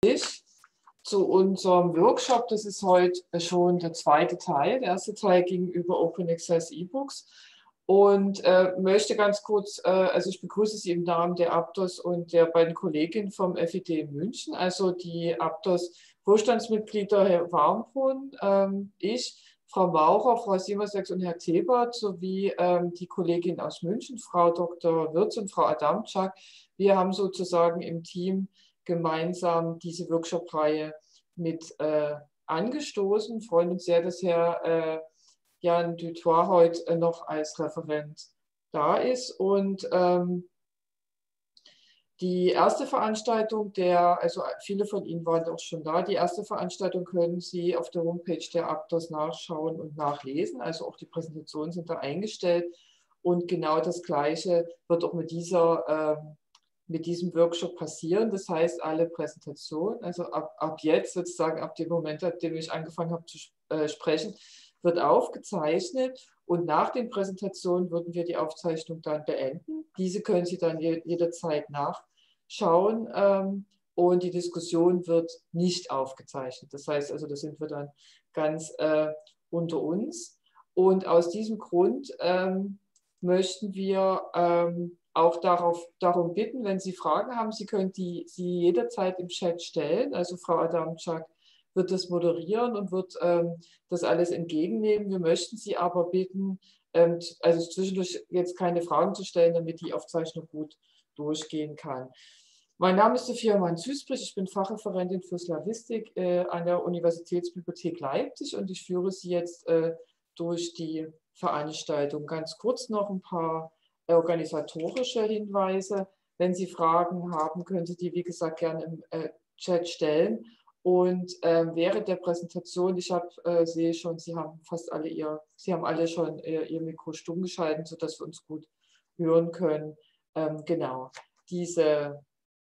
zu unserem Workshop. Das ist heute schon der zweite Teil. Der erste Teil ging über Open Access E-Books und möchte ganz kurz, also ich begrüße Sie im Namen der Aptos und der beiden Kolleginnen vom FID in München, also die Aptos Vorstandsmitglieder Herr Warmbrunn, ich, Frau Maurer, Frau Siemersex und Herr Thebert sowie die Kollegin aus München, Frau Dr. Wirz und Frau Adamczak. Wir haben sozusagen im Team gemeinsam diese Workshop-Reihe mit angestoßen. Wir freuen uns sehr, dass Herr Jan Dutoit heute noch als Referent da ist. Und die erste Veranstaltung, also viele von Ihnen waren auch schon da, die erste Veranstaltung können Sie auf der Homepage der Aptos nachschauen und nachlesen. Also auch die Präsentationen sind da eingestellt. Und genau das Gleiche wird auch mit diesem Workshop passieren. Das heißt, alle Präsentationen, also ab jetzt sozusagen, ab dem Moment, ab dem ich angefangen habe zu sprechen, wird aufgezeichnet. Und nach den Präsentationen würden wir die Aufzeichnung dann beenden. Diese können Sie dann jederzeit nachschauen. Und die Diskussion wird nicht aufgezeichnet. Das heißt also, da sind wir dann ganz unter uns. Und aus diesem Grund möchten wir auch darum bitten, wenn Sie Fragen haben, Sie können sie jederzeit im Chat stellen. Also Frau Adamczak wird das moderieren und wird das alles entgegennehmen. Wir möchten Sie aber bitten, also zwischendurch jetzt keine Fragen zu stellen, damit die Aufzeichnung gut durchgehen kann. Mein Name ist Sophia Mann-Züsbrich, ich bin Fachreferentin für Slawistik an der Universitätsbibliothek Leipzig und ich führe Sie jetzt durch die Veranstaltung. Ganz kurz noch ein paar organisatorische Hinweise. Wenn Sie Fragen haben, können Sie die, wie gesagt, gerne im Chat stellen. Und während der Präsentation, sehe schon, Sie haben alle schon Ihr Mikro stumm geschaltet, sodass wir uns gut hören können. Genau, diese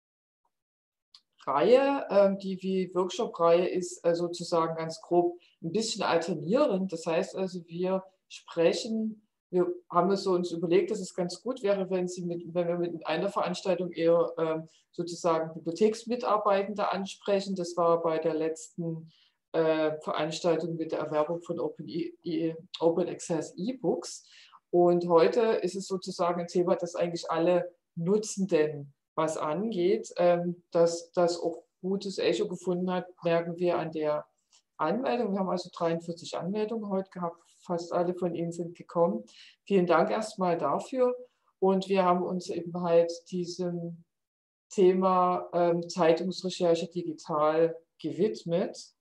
Reihe, die Workshop-Reihe ist sozusagen ganz grob ein bisschen alternierend. Das heißt also, wir haben es so uns überlegt, dass es ganz gut wäre, wenn wir mit einer Veranstaltung eher sozusagen Bibliotheksmitarbeitende ansprechen. Das war bei der letzten Veranstaltung mit der Erwerbung von Open Access E-Books. Und heute ist es sozusagen ein Thema, das eigentlich alle Nutzenden was angeht, dass das auch gutes Echo gefunden hat, merken wir an der Anmeldung. Wir haben also 43 Anmeldungen heute gehabt. Fast alle von Ihnen sind gekommen. Vielen Dank erstmal dafür. Und wir haben uns eben halt diesem Thema Zeitungsrecherche digital gewidmet.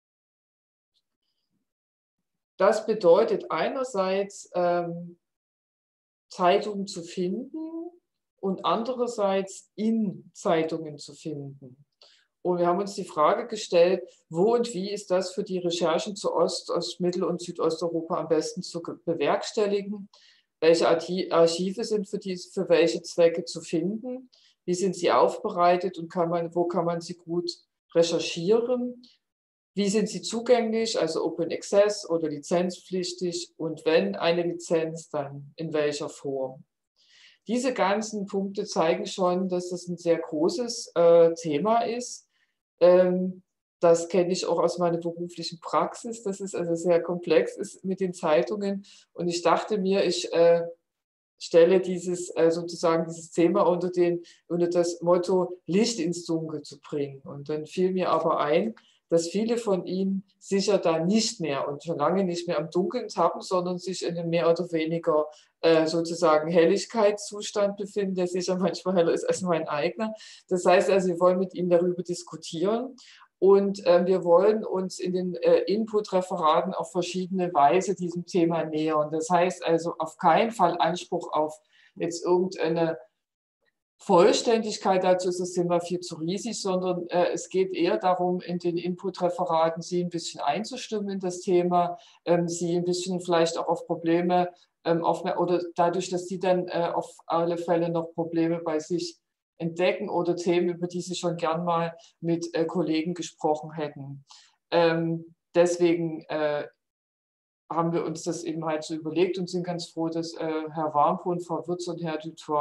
Das bedeutet einerseits, Zeitungen zu finden und andererseits in Zeitungen zu finden. Und wir haben uns die Frage gestellt, wo und wie ist das für die Recherchen zu Mittel- und Südosteuropa am besten zu bewerkstelligen? Welche Archive sind für welche Zwecke zu finden? Wie sind sie aufbereitet und wo kann man sie gut recherchieren? Wie sind sie zugänglich, also Open Access oder lizenzpflichtig? Und wenn eine Lizenz, dann in welcher Form? Diese ganzen Punkte zeigen schon, dass das ein sehr großes Thema ist. Das kenne ich auch aus meiner beruflichen Praxis, dass es also sehr komplex ist mit den Zeitungen. Und ich dachte mir, ich stelle sozusagen dieses Thema unter das Motto, Licht ins Dunkel zu bringen. Und dann fiel mir aber ein, dass viele von Ihnen sicher da nicht mehr und schon lange nicht mehr am Dunkeln tappen, sondern sich in einem mehr oder weniger sozusagen Helligkeitszustand befinden, der sicher manchmal heller ist als mein eigener. Das heißt also, wir wollen mit Ihnen darüber diskutieren und wir wollen uns in den Input-Referaten auf verschiedene Weise diesem Thema nähern. Das heißt also auf keinen Fall Anspruch auf jetzt irgendeine Vollständigkeit, dazu ist das Thema viel zu riesig, sondern es geht eher darum, in den Input-Referaten Sie ein bisschen einzustimmen in das Thema, Sie ein bisschen vielleicht auch auf Probleme oder dadurch, dass Sie dann auf alle Fälle noch Probleme bei sich entdecken oder Themen, über die Sie schon gern mal mit Kollegen gesprochen hätten. Deswegen haben wir uns das eben halt so überlegt und sind ganz froh, dass Herr Warmbrunn, Frau Wirz und Herr Dutoit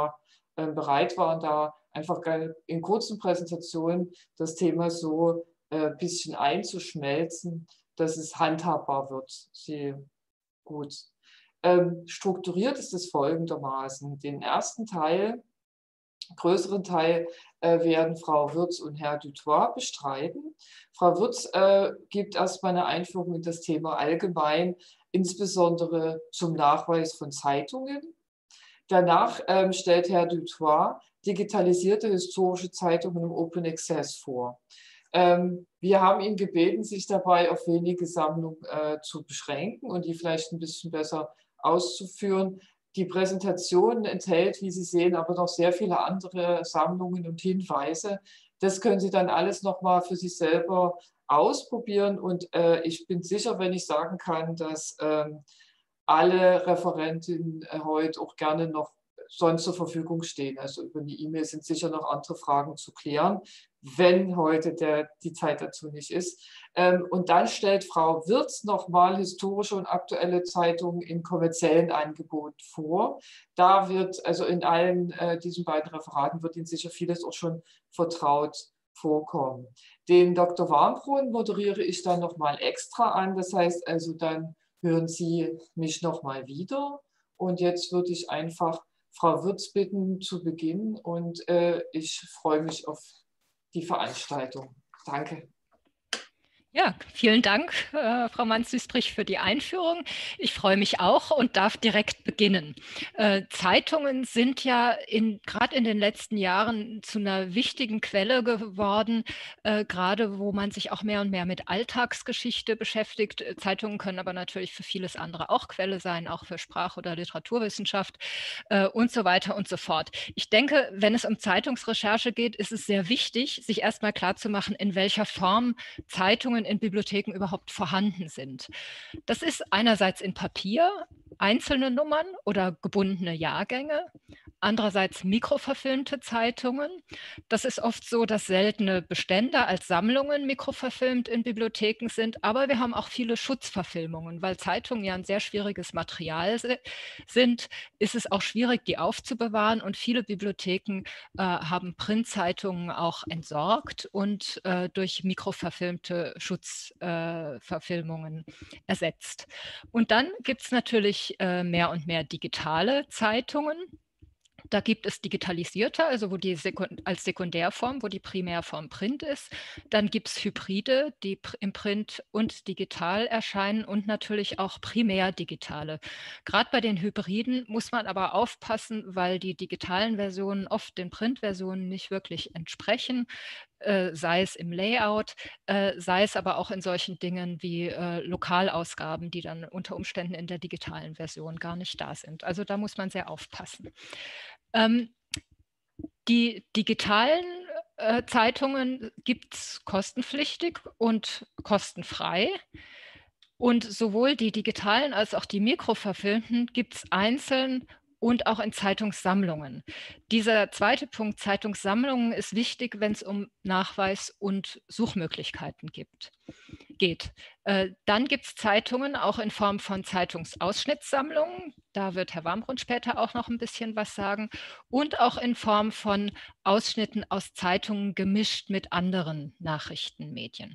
bereit waren, da einfach in kurzen Präsentationen das Thema so ein bisschen einzuschmelzen, dass es handhabbar wird. Gut. Strukturiert ist es folgendermaßen. Den ersten Teil, größeren Teil, werden Frau Würz und Herr Dutoit bestreiten. Frau Würz gibt erstmal eine Einführung in das Thema allgemein, insbesondere zum Nachweis von Zeitungen. Danach stellt Herr Dutoit digitalisierte historische Zeitungen im Open Access vor. Wir haben ihn gebeten, sich dabei auf wenige Sammlungen zu beschränken und die vielleicht ein bisschen besser auszuführen. Die Präsentation enthält, wie Sie sehen, aber noch sehr viele andere Sammlungen und Hinweise. Das können Sie dann alles nochmal für sich selber ausprobieren. Und ich bin sicher, wenn ich sagen kann, dass alle Referentinnen heute auch gerne noch sonst zur Verfügung stehen. Also über die E-Mail sind sicher noch andere Fragen zu klären, wenn heute die Zeit dazu nicht ist. Und dann stellt Frau Wirz nochmal historische und aktuelle Zeitungen im kommerziellen Angebot vor. Da wird, also in allen diesen beiden Referaten wird Ihnen sicher vieles auch schon vertraut vorkommen. Den Dr. Warmbrunn moderiere ich dann nochmal extra an. Das heißt also, dann hören Sie mich nochmal wieder. Und jetzt würde ich einfach Frau Würz bitten zu beginnen und ich freue mich auf die Veranstaltung. Danke. Ja, vielen Dank, Frau Manz-Süstrich, für die Einführung. Ich freue mich auch und darf direkt beginnen. Zeitungen sind ja gerade in den letzten Jahren zu einer wichtigen Quelle geworden, gerade wo man sich auch mehr und mehr mit Alltagsgeschichte beschäftigt. Zeitungen können aber natürlich für vieles andere auch Quelle sein, auch für Sprach- oder Literaturwissenschaft und so weiter und so fort. Ich denke, wenn es um Zeitungsrecherche geht, ist es sehr wichtig, sich erstmal klarzumachen, in welcher Form Zeitungen in Bibliotheken überhaupt vorhanden sind. Das ist einerseits in Papier, einzelne Nummern oder gebundene Jahrgänge, andererseits mikroverfilmte Zeitungen. Das ist oft so, dass seltene Bestände als Sammlungen mikroverfilmt in Bibliotheken sind, aber wir haben auch viele Schutzverfilmungen, weil Zeitungen ja ein sehr schwieriges Material sind, ist es auch schwierig, die aufzubewahren und viele Bibliotheken haben Printzeitungen auch entsorgt und durch mikroverfilmte Schutzverfilmungen ersetzt. Und dann gibt es natürlich mehr und mehr digitale Zeitungen. Da gibt es digitalisierte, also wo die als Sekundärform, wo die Primärform Print ist. Dann gibt es Hybride, die im Print und digital erscheinen und natürlich auch primärdigitale. Gerade bei den Hybriden muss man aber aufpassen, weil die digitalen Versionen oft den Printversionen nicht wirklich entsprechen, sei es im Layout, sei es aber auch in solchen Dingen wie Lokalausgaben, die dann unter Umständen in der digitalen Version gar nicht da sind. Also da muss man sehr aufpassen. Die digitalen Zeitungen gibt es kostenpflichtig und kostenfrei. Und sowohl die digitalen als auch die mikroverfilmten gibt es einzeln und auch in Zeitungssammlungen. Dieser zweite Punkt, Zeitungssammlungen, ist wichtig, wenn es um Nachweis und Suchmöglichkeiten geht. Dann gibt es Zeitungen auch in Form von Zeitungsausschnittssammlungen. Da wird Herr Warmbrunn später auch noch ein bisschen was sagen. Und auch in Form von Ausschnitten aus Zeitungen gemischt mit anderen Nachrichtenmedien.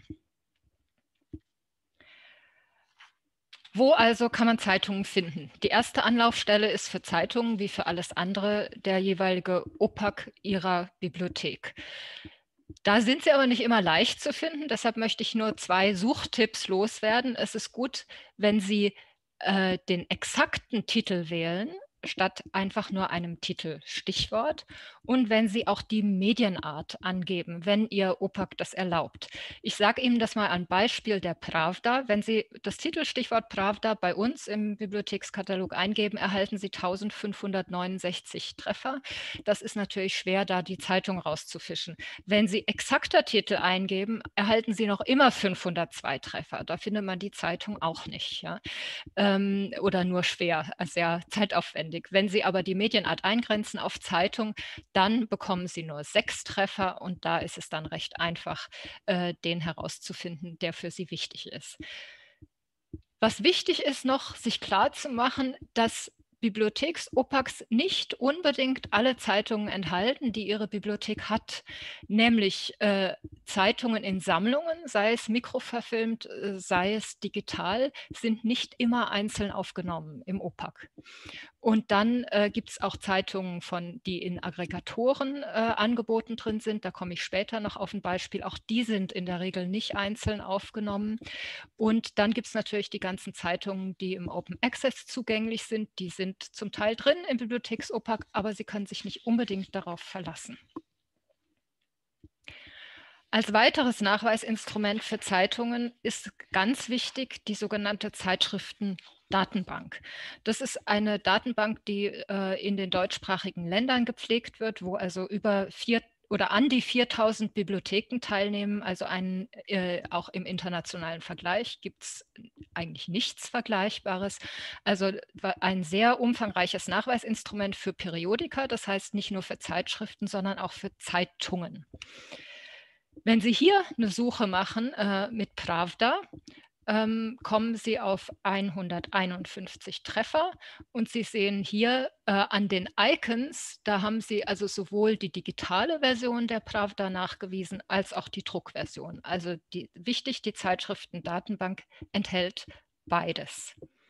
Wo also kann man Zeitungen finden? Die erste Anlaufstelle ist für Zeitungen wie für alles andere der jeweilige OPAC Ihrer Bibliothek. Da sind sie aber nicht immer leicht zu finden, deshalb möchte ich nur 2 Suchtipps loswerden. Es ist gut, wenn Sie den exakten Titel wählen, statt einfach nur einem Titel-Stichwort und wenn Sie auch die Medienart angeben, wenn Ihr OPAC das erlaubt. Ich sage Ihnen das mal am Beispiel der Pravda. Wenn Sie das Titelstichwort Pravda bei uns im Bibliothekskatalog eingeben, erhalten Sie 1569 Treffer. Das ist natürlich schwer, da die Zeitung rauszufischen. Wenn Sie exakter Titel eingeben, erhalten Sie noch immer 502 Treffer. Da findet man die Zeitung auch nicht. Ja? Oder nur schwer, sehr zeitaufwendig. Wenn Sie aber die Medienart eingrenzen auf Zeitung, dann bekommen Sie nur 6 Treffer und da ist es dann recht einfach, den herauszufinden, der für Sie wichtig ist. Was wichtig ist noch, sich klar zu machen, dass Bibliotheks-OPACs nicht unbedingt alle Zeitungen enthalten, die ihre Bibliothek hat, nämlich Zeitungen in Sammlungen, sei es mikroverfilmt, sei es digital, sind nicht immer einzeln aufgenommen im OPAC. Und dann gibt es auch Zeitungen, die in Aggregatoren angeboten drin sind. Da komme ich später noch auf ein Beispiel. Auch die sind in der Regel nicht einzeln aufgenommen. Und dann gibt es natürlich die ganzen Zeitungen, die im Open Access zugänglich sind. Die sind zum Teil drin im Bibliotheks-OPAC, aber sie können sich nicht unbedingt darauf verlassen. Als weiteres Nachweisinstrument für Zeitungen ist ganz wichtig die sogenannte Zeitschriftendatenbank. Das ist eine Datenbank, die in den deutschsprachigen Ländern gepflegt wird, wo also an die 4000 Bibliotheken teilnehmen. Also auch im internationalen Vergleich gibt es eigentlich nichts Vergleichbares. Also ein sehr umfangreiches Nachweisinstrument für Periodika, das heißt nicht nur für Zeitschriften, sondern auch für Zeitungen. Wenn Sie hier eine Suche machen mit Pravda, kommen Sie auf 151 Treffer und Sie sehen hier an den Icons, da haben Sie also sowohl die digitale Version der Pravda nachgewiesen als auch die Druckversion. Also wichtig, die Zeitschriftendatenbank enthält beides.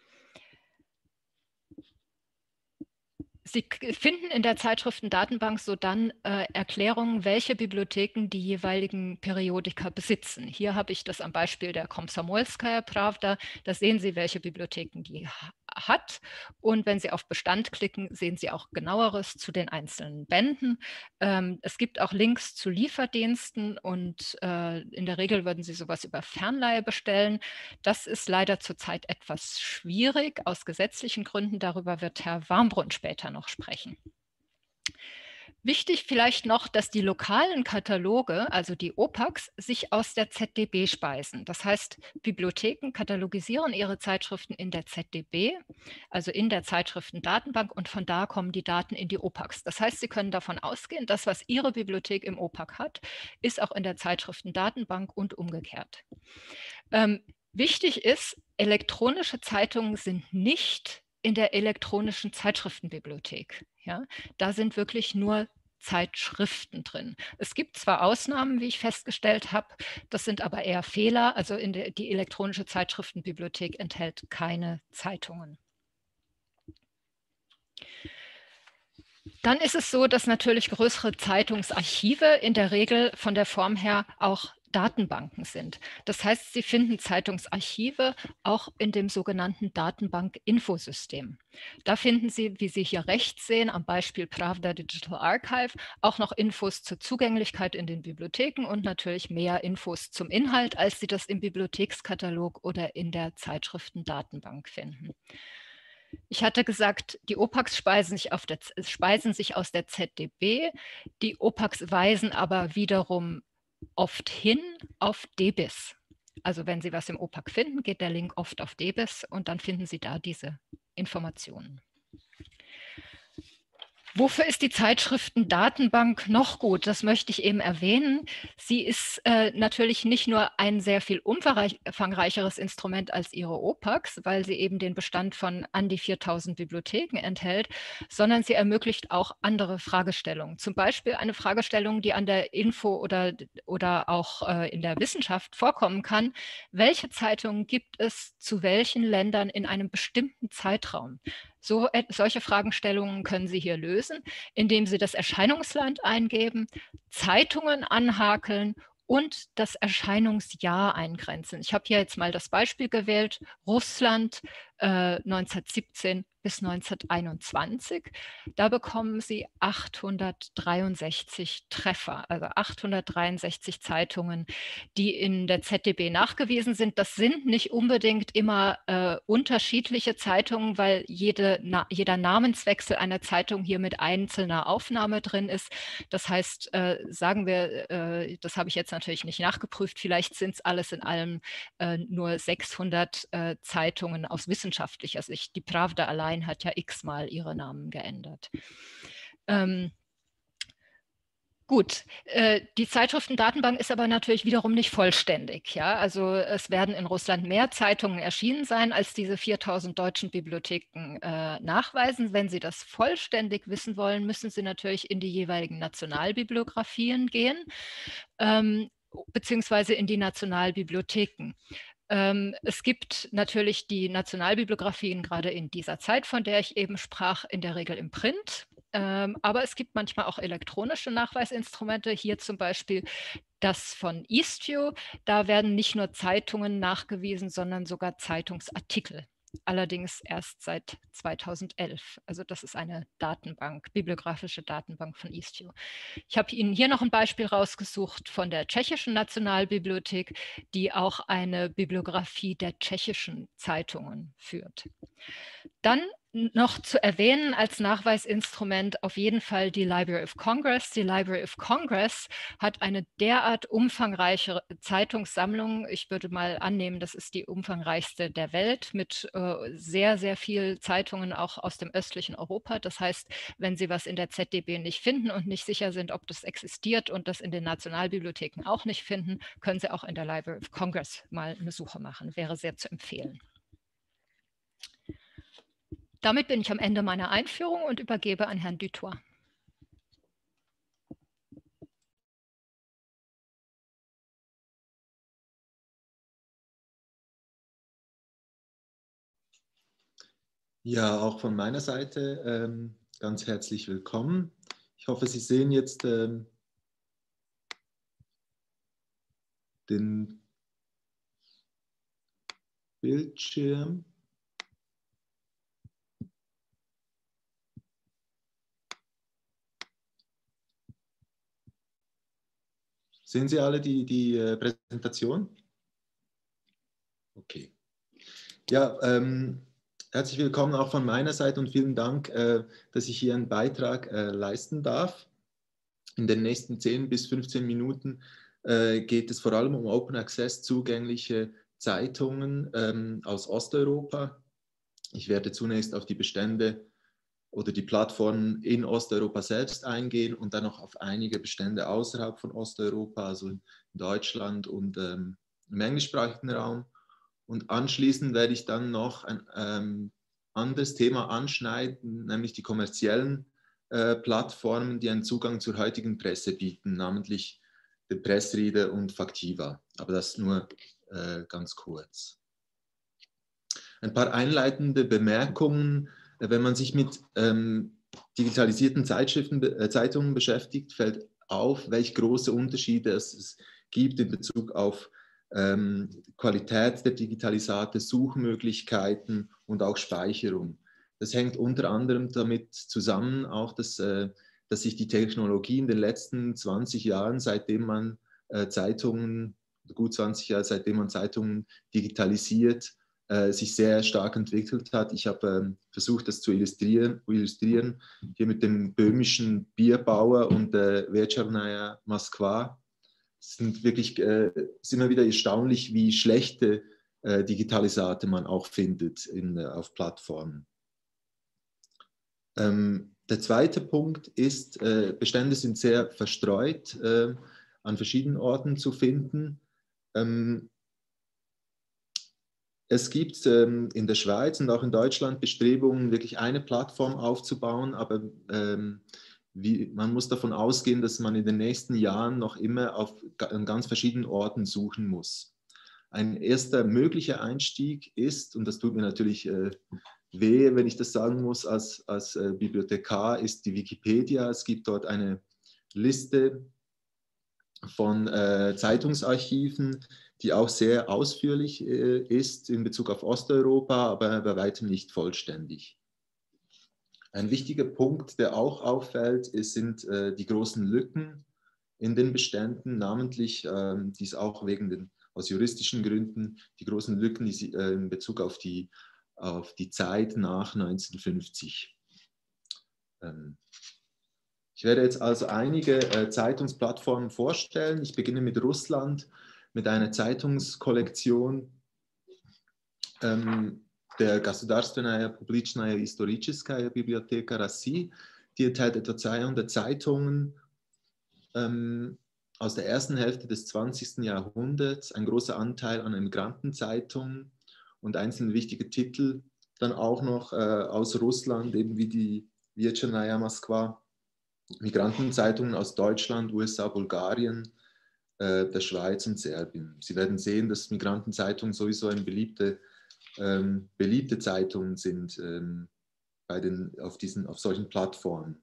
Sie finden in der Zeitschriftendatenbank sodann Erklärungen, welche Bibliotheken die jeweiligen Periodika besitzen. Hier habe ich das am Beispiel der Komsomolskaja Pravda. Da sehen Sie, welche Bibliotheken die hat. Und wenn Sie auf Bestand klicken, sehen Sie auch genaueres zu den einzelnen Bänden. Es gibt auch Links zu Lieferdiensten und in der Regel würden Sie sowas über Fernleihe bestellen. Das ist leider zurzeit etwas schwierig aus gesetzlichen Gründen. Darüber wird Herr Warmbrunn später noch sprechen. Wichtig vielleicht noch, dass die lokalen Kataloge, also die OPACs, sich aus der ZDB speisen. Das heißt, Bibliotheken katalogisieren ihre Zeitschriften in der ZDB, also in der Zeitschriftendatenbank, und von da kommen die Daten in die OPACs. Das heißt, Sie können davon ausgehen, das, was Ihre Bibliothek im OPAC hat, ist auch in der Zeitschriftendatenbank und umgekehrt. Wichtig ist, elektronische Zeitungen sind nicht in der elektronischen Zeitschriftenbibliothek. Ja? Da sind wirklich nur Zeitschriften drin. Es gibt zwar Ausnahmen, wie ich festgestellt habe, das sind aber eher Fehler. Also die elektronische Zeitschriftenbibliothek enthält keine Zeitungen. Dann ist es so, dass natürlich größere Zeitungsarchive in der Regel von der Form her auch Datenbanken sind. Das heißt, Sie finden Zeitungsarchive auch in dem sogenannten Datenbank-Infosystem. Da finden Sie, wie Sie hier rechts sehen, am Beispiel Pravda Digital Archive, auch noch Infos zur Zugänglichkeit in den Bibliotheken und natürlich mehr Infos zum Inhalt, als Sie das im Bibliothekskatalog oder in der Zeitschriftendatenbank finden. Ich hatte gesagt, die OPACs speisen sich aus der ZDB. Die OPACs weisen aber wiederum oft hin auf DBIS. Also wenn Sie was im OPAC finden, geht der Link oft auf DBIS und dann finden Sie da diese Informationen. Wofür ist die Zeitschriftendatenbank noch gut? Das möchte ich eben erwähnen. Sie ist natürlich nicht nur ein sehr viel umfangreicheres Instrument als ihre OPACs, weil sie eben den Bestand von an die 4000 Bibliotheken enthält, sondern sie ermöglicht auch andere Fragestellungen. Zum Beispiel eine Fragestellung, die an der Info oder auch in der Wissenschaft vorkommen kann. Welche Zeitungen gibt es zu welchen Ländern in einem bestimmten Zeitraum? Solche Fragestellungen können Sie hier lösen, indem Sie das Erscheinungsland eingeben, Zeitungen anhakeln und das Erscheinungsjahr eingrenzen. Ich habe hier jetzt mal das Beispiel gewählt, Russland 1917 bis 1921. Da bekommen Sie 863 Treffer, also 863 Zeitungen, die in der ZDB nachgewiesen sind. Das sind nicht unbedingt immer unterschiedliche Zeitungen, weil jeder Namenswechsel einer Zeitung hier mit einzelner Aufnahme drin ist. Das heißt, sagen wir, das habe ich jetzt natürlich nicht nachgeprüft, vielleicht sind es alles in allem nur 600 Zeitungen aus wissenschaftlicher Sicht. Die Pravda allein hat ja x-mal ihre Namen geändert. Gut, die Zeitschriftendatenbank ist aber natürlich wiederum nicht vollständig. Ja? Also es werden in Russland mehr Zeitungen erschienen sein, als diese 4000 deutschen Bibliotheken nachweisen. Wenn Sie das vollständig wissen wollen, müssen Sie natürlich in die jeweiligen Nationalbibliografien gehen, beziehungsweise in die Nationalbibliotheken. Es gibt natürlich die Nationalbibliografien gerade in dieser Zeit, von der ich eben sprach, in der Regel im Print. Aber es gibt manchmal auch elektronische Nachweisinstrumente. Hier zum Beispiel das von Istio. Da werden nicht nur Zeitungen nachgewiesen, sondern sogar Zeitungsartikel. Allerdings erst seit 2011. Also das ist eine Datenbank, bibliografische Datenbank von Istio. Ich habe Ihnen hier noch ein Beispiel rausgesucht von der Tschechischen Nationalbibliothek, die auch eine Bibliografie der tschechischen Zeitungen führt. Dann noch zu erwähnen als Nachweisinstrument auf jeden Fall die Library of Congress. Die Library of Congress hat eine derart umfangreiche Zeitungssammlung. Ich würde mal annehmen, das ist die umfangreichste der Welt mit sehr, sehr vielen Zeitungen auch aus dem östlichen Europa. Das heißt, wenn Sie was in der ZDB nicht finden und nicht sicher sind, ob das existiert und das in den Nationalbibliotheken auch nicht finden, können Sie auch in der Library of Congress mal eine Suche machen. Wäre sehr zu empfehlen. Damit bin ich am Ende meiner Einführung und übergebe an Herrn Dutoit. Ja, auch von meiner Seite ganz herzlich willkommen. Ich hoffe, Sie sehen jetzt den Bildschirm. Sehen Sie alle die Präsentation? Okay. Ja, herzlich willkommen auch von meiner Seite und vielen Dank, dass ich hier einen Beitrag leisten darf. In den nächsten 10 bis 15 Minuten geht es vor allem um Open Access zugängliche Zeitungen aus Osteuropa. Ich werde zunächst auf die Bestände oder die Plattformen in Osteuropa selbst eingehen und dann noch auf einige Bestände außerhalb von Osteuropa, also in Deutschland und im englischsprachigen Raum. Und anschließend werde ich dann noch ein anderes Thema anschneiden, nämlich die kommerziellen Plattformen, die einen Zugang zur heutigen Presse bieten, namentlich den Pressreader und Factiva. Aber das nur ganz kurz. Ein paar einleitende Bemerkungen. Wenn man sich mit digitalisierten Zeitungen beschäftigt, fällt auf, welche große Unterschiede es gibt in Bezug auf Qualität der Digitalisate, Suchmöglichkeiten und auch Speicherung. Das hängt unter anderem damit zusammen, auch dass sich die Technologie in den letzten 20 Jahren, seitdem man gut 20 Jahre, seitdem man Zeitungen digitalisiert, sich sehr stark entwickelt hat. Ich habe versucht, das zu illustrieren, hier mit dem böhmischen Bierbauer und Večernaya Moskwa. Es sind wirklich ist immer wieder erstaunlich, wie schlechte Digitalisate man auch findet auf Plattformen. Der zweite Punkt ist, Bestände sind sehr verstreut an verschiedenen Orten zu finden. Es gibt in der Schweiz und auch in Deutschland Bestrebungen, wirklich eine Plattform aufzubauen, aber man muss davon ausgehen, dass man in den nächsten Jahren noch immer an ganz verschiedenen Orten suchen muss. Ein erster möglicher Einstieg ist, und das tut mir natürlich weh, wenn ich das sagen muss, als Bibliothekar, ist die Wikipedia. Es gibt dort eine Liste von Zeitungsarchiven, die auch sehr ausführlich ist in Bezug auf Osteuropa, aber bei weitem nicht vollständig. Ein wichtiger Punkt, der auch auffällt, sind die großen Lücken in den Beständen, namentlich dies auch aus juristischen Gründen, die großen Lücken in Bezug auf die Zeit nach 1950. Ich werde jetzt also einige Zeitungsplattformen vorstellen. Ich beginne mit Russland, mit einer Zeitungskollektion der Государственная публичная историческая библиотека России. Die enthält etwa 200 Zeitungen aus der ersten Hälfte des 20. Jahrhunderts, ein großer Anteil an Emigrantenzeitungen und einzelne wichtige Titel, dann auch noch aus Russland, eben wie die Večernaya Moskwa, Migrantenzeitungen aus Deutschland, USA, Bulgarien, der Schweiz und Serbien. Sie werden sehen, dass Migrantenzeitungen sowieso eine beliebte Zeitungen sind auf solchen Plattformen.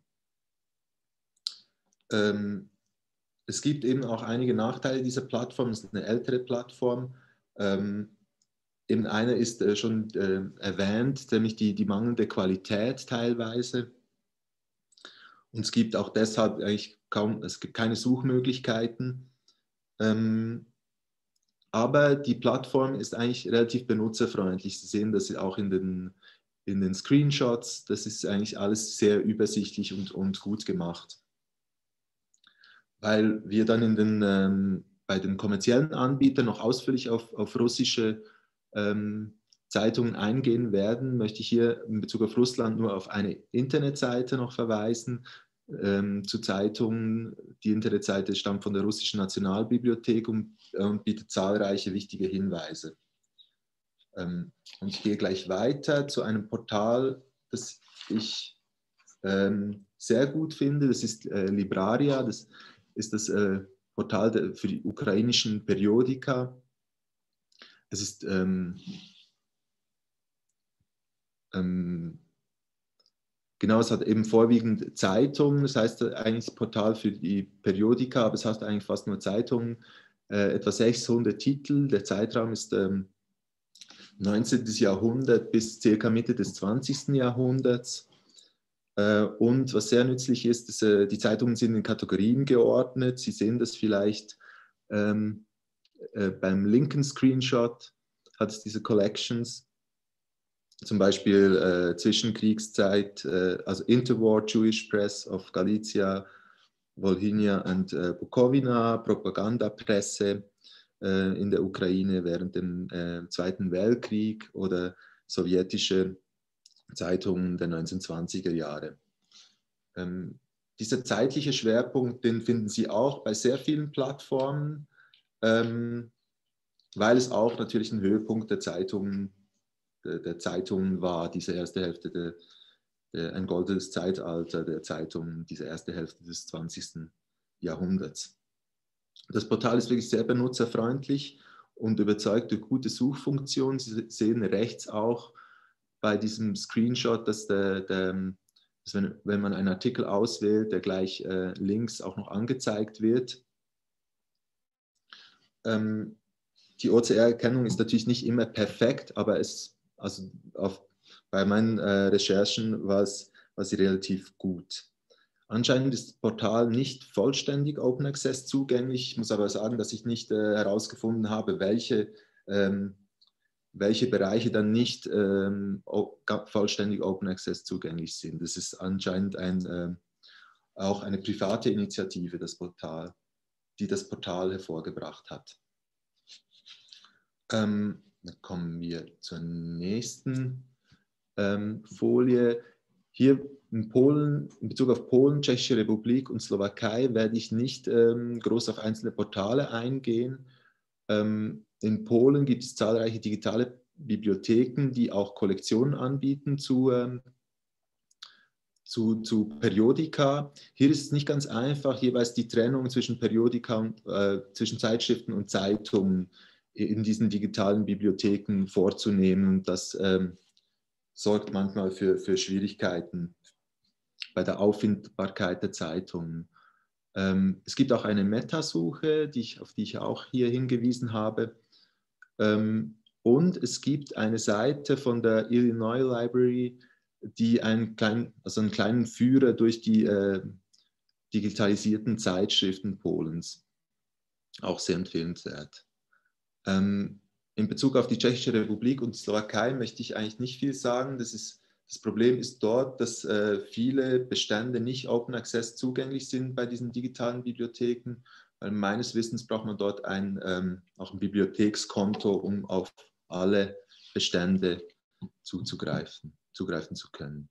Es gibt eben auch einige Nachteile dieser Plattform. Es ist eine ältere Plattform. Eben einer ist schon erwähnt, nämlich die mangelnde Qualität teilweise. Und es gibt auch deshalb eigentlich es gibt keine Suchmöglichkeiten. Aber die Plattform ist eigentlich relativ benutzerfreundlich. Sie sehen das auch in den Screenshots. Das ist eigentlich alles sehr übersichtlich und gut gemacht. Weil wir dann bei den kommerziellen Anbietern noch ausführlich auf russische Zeitungen eingehen werden, möchte ich hier in Bezug auf Russland nur auf eine Internetseite noch verweisen, zu Zeitungen. Die Internetseite stammt von der Russischen Nationalbibliothek und bietet zahlreiche wichtige Hinweise. Und ich gehe gleich weiter zu einem Portal, das ich sehr gut finde. Das ist Libraria, das ist das Portal für die ukrainischen Periodika. Es ist genau, es hat eben vorwiegend Zeitungen, das heißt eigentlich das Portal für die Periodika, aber es hat eigentlich fast nur Zeitungen, etwa 600 Titel. Der Zeitraum ist 19. Jahrhundert bis circa Mitte des 20. Jahrhunderts. Und was sehr nützlich ist, die Zeitungen sind in Kategorien geordnet. Sie sehen das vielleicht beim linken Screenshot, hat es diese Collections. Zum Beispiel Zwischenkriegszeit, also Interwar Jewish Press of Galicia, Volhynia und Bukowina, Propagandapresse in der Ukraine während dem Zweiten Weltkrieg oder sowjetische Zeitungen der 1920er Jahre. Dieser zeitliche Schwerpunkt, den finden Sie auch bei sehr vielen Plattformen, weil es auch natürlich ein Höhepunkt der Zeitungen war, diese erste Hälfte, ein goldenes Zeitalter der Zeitungen, diese erste Hälfte des 20. Jahrhunderts. Das Portal ist wirklich sehr benutzerfreundlich und überzeugt durch gute Suchfunktionen. Sie sehen rechts auch bei diesem Screenshot, dass wenn man einen Artikel auswählt, der gleich links auch noch angezeigt wird. Die OCR-Erkennung ist natürlich nicht immer perfekt, aber bei meinen Recherchen war sie relativ gut. Anscheinend ist das Portal nicht vollständig Open Access zugänglich. Ich muss aber sagen, dass ich nicht herausgefunden habe, welche Bereiche dann nicht vollständig Open Access zugänglich sind. Das ist anscheinend auch eine private Initiative, die das Portal hervorgebracht hat. Dann kommen wir zur nächsten Folie. Hier in Bezug auf Polen, Tschechische Republik und Slowakei werde ich nicht groß auf einzelne Portale eingehen. In Polen gibt es zahlreiche digitale Bibliotheken, die auch Kollektionen anbieten zu Periodika. Hier ist es nicht ganz einfach, jeweils die Trennung zwischen Periodika und zwischen Zeitschriften und Zeitungen in diesen digitalen Bibliotheken vorzunehmen. Das sorgt manchmal für Schwierigkeiten bei der Auffindbarkeit der Zeitungen. Es gibt auch eine Metasuche, auf die ich auch hier hingewiesen habe. Und es gibt eine Seite von der Illinois Library, die einen kleinen Führer durch die digitalisierten Zeitschriften Polens. Auch sehr empfehlenswert. In Bezug auf die Tschechische Republik und die Slowakei möchte ich eigentlich nicht viel sagen. Das Problem ist dort, dass viele Bestände nicht Open Access zugänglich sind bei diesen digitalen Bibliotheken. Weil meines Wissens braucht man dort auch ein Bibliothekskonto, um auf alle Bestände zugreifen zu können.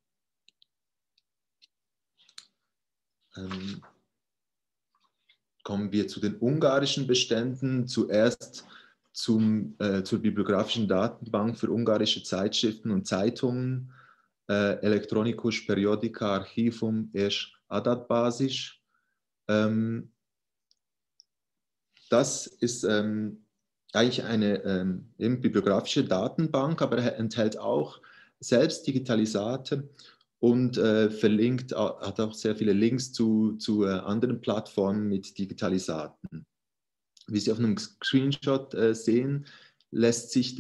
kommen wir zu den ungarischen Beständen. Zuerst zur bibliografischen Datenbank für ungarische Zeitschriften und Zeitungen, Elektronikus Periodica Archivum és Adatbasis. Das ist eigentlich eine bibliografische Datenbank, aber er enthält auch selbst Digitalisate und verlinkt, hat auch sehr viele Links zu anderen Plattformen mit Digitalisaten. Wie Sie auf einem Screenshot sehen, lässt sich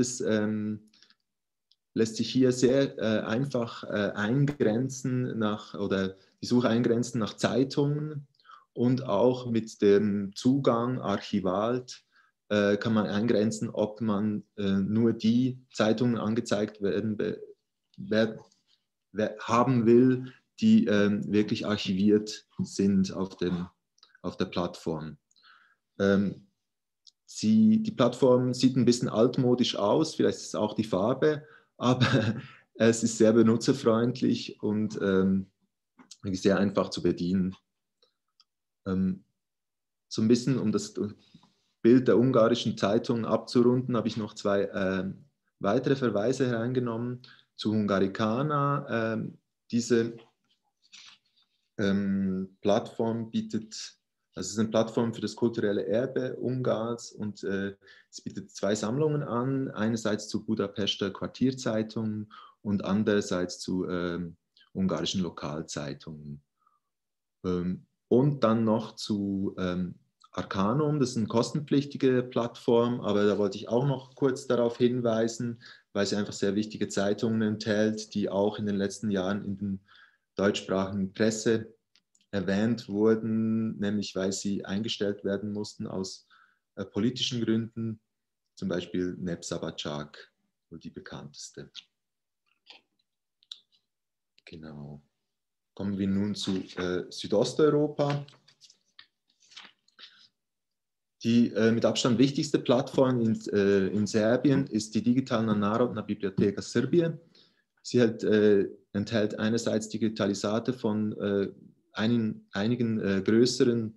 hier sehr einfach eingrenzen oder die Suche eingrenzen nach Zeitungen, und auch mit dem Zugang Archivalt kann man eingrenzen, ob man nur die Zeitungen angezeigt haben will, die wirklich archiviert sind auf der Plattform. Die Plattform sieht ein bisschen altmodisch aus, vielleicht ist es auch die Farbe, aber es ist sehr benutzerfreundlich und sehr einfach zu bedienen. So ein bisschen, um das Bild der ungarischen Zeitungen abzurunden, habe ich noch zwei weitere Verweise hereingenommen zu Hungaricana. Diese Plattform bietet, also es ist eine Plattform für das kulturelle Erbe Ungarns, und es bietet zwei Sammlungen an, einerseits zu Budapester Quartierzeitungen und andererseits zu ungarischen Lokalzeitungen. Und dann noch zu Arcanum, das ist eine kostenpflichtige Plattform, aber da wollte ich auch noch kurz darauf hinweisen, weil sie einfach sehr wichtige Zeitungen enthält, die auch in den letzten Jahren in der deutschsprachigen Presse erwähnt wurden, nämlich weil sie eingestellt werden mussten aus politischen Gründen, zum Beispiel Népszabadság, wohl die bekannteste. Genau. Kommen wir nun zu Südosteuropa. Die mit Abstand wichtigste Plattform in Serbien ist die Digitalna Narodna Biblioteka Srbije. Sie enthält einerseits Digitalisate von einigen größeren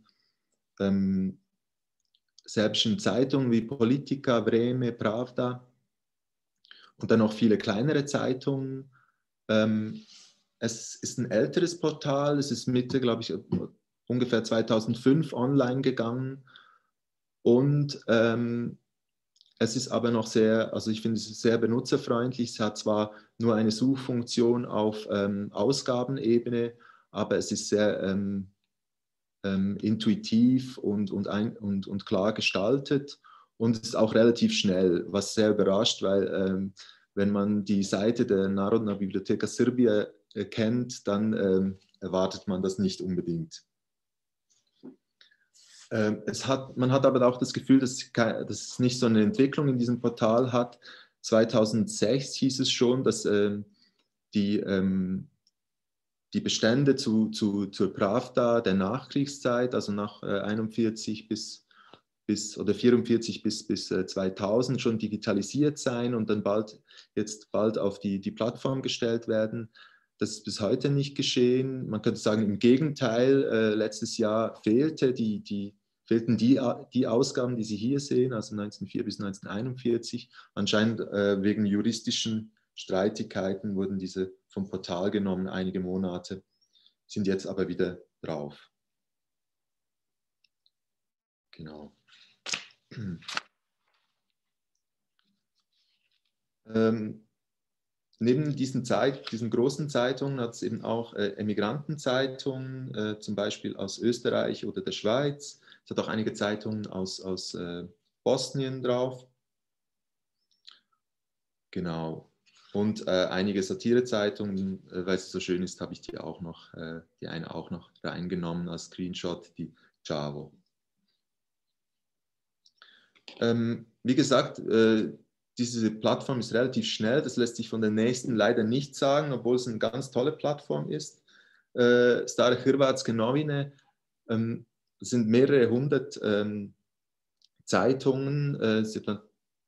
serbischen Zeitungen wie Politika, Vreme, Pravda und dann noch viele kleinere Zeitungen. Es ist ein älteres Portal, es ist Mitte, glaube ich, ungefähr 2005 online gegangen, und es ist aber noch sehr, also ich finde es sehr benutzerfreundlich. Es hat zwar nur eine Suchfunktion auf Ausgabenebene, aber es ist sehr intuitiv und klar gestaltet, und es ist auch relativ schnell, was sehr überrascht, weil wenn man die Seite der Narodna Biblioteka Srbije kennt, dann erwartet man das nicht unbedingt. Man hat aber auch das Gefühl, dass es nicht so eine Entwicklung in diesem Portal hat. 2006 hieß es schon, dass die Bestände zur Pravda der Nachkriegszeit, also nach 44 bis 2000 schon digitalisiert sein und dann jetzt bald auf die Plattform gestellt werden. Das ist bis heute nicht geschehen. Man könnte sagen, im Gegenteil, letztes Jahr fehlten die Ausgaben, die Sie hier sehen, also 1904 bis 1941. Anscheinend wegen juristischen Streitigkeiten wurden diese vom Portal genommen, einige Monate, sind jetzt aber wieder drauf. Genau. Neben diesen großen Zeitungen hat es eben auch Emigrantenzeitungen, zum Beispiel aus Österreich oder der Schweiz. Es hat auch einige Zeitungen aus Bosnien drauf. Genau. Und einige Satirezeitungen, weil es so schön ist, habe ich die eine auch noch reingenommen als Screenshot, die Chavo. Wie gesagt, diese Plattform ist relativ schnell, das lässt sich von der nächsten leider nicht sagen, obwohl es eine ganz tolle Plattform ist. Stare Hrvatske Novine, sind mehrere hundert Zeitungen, sie hat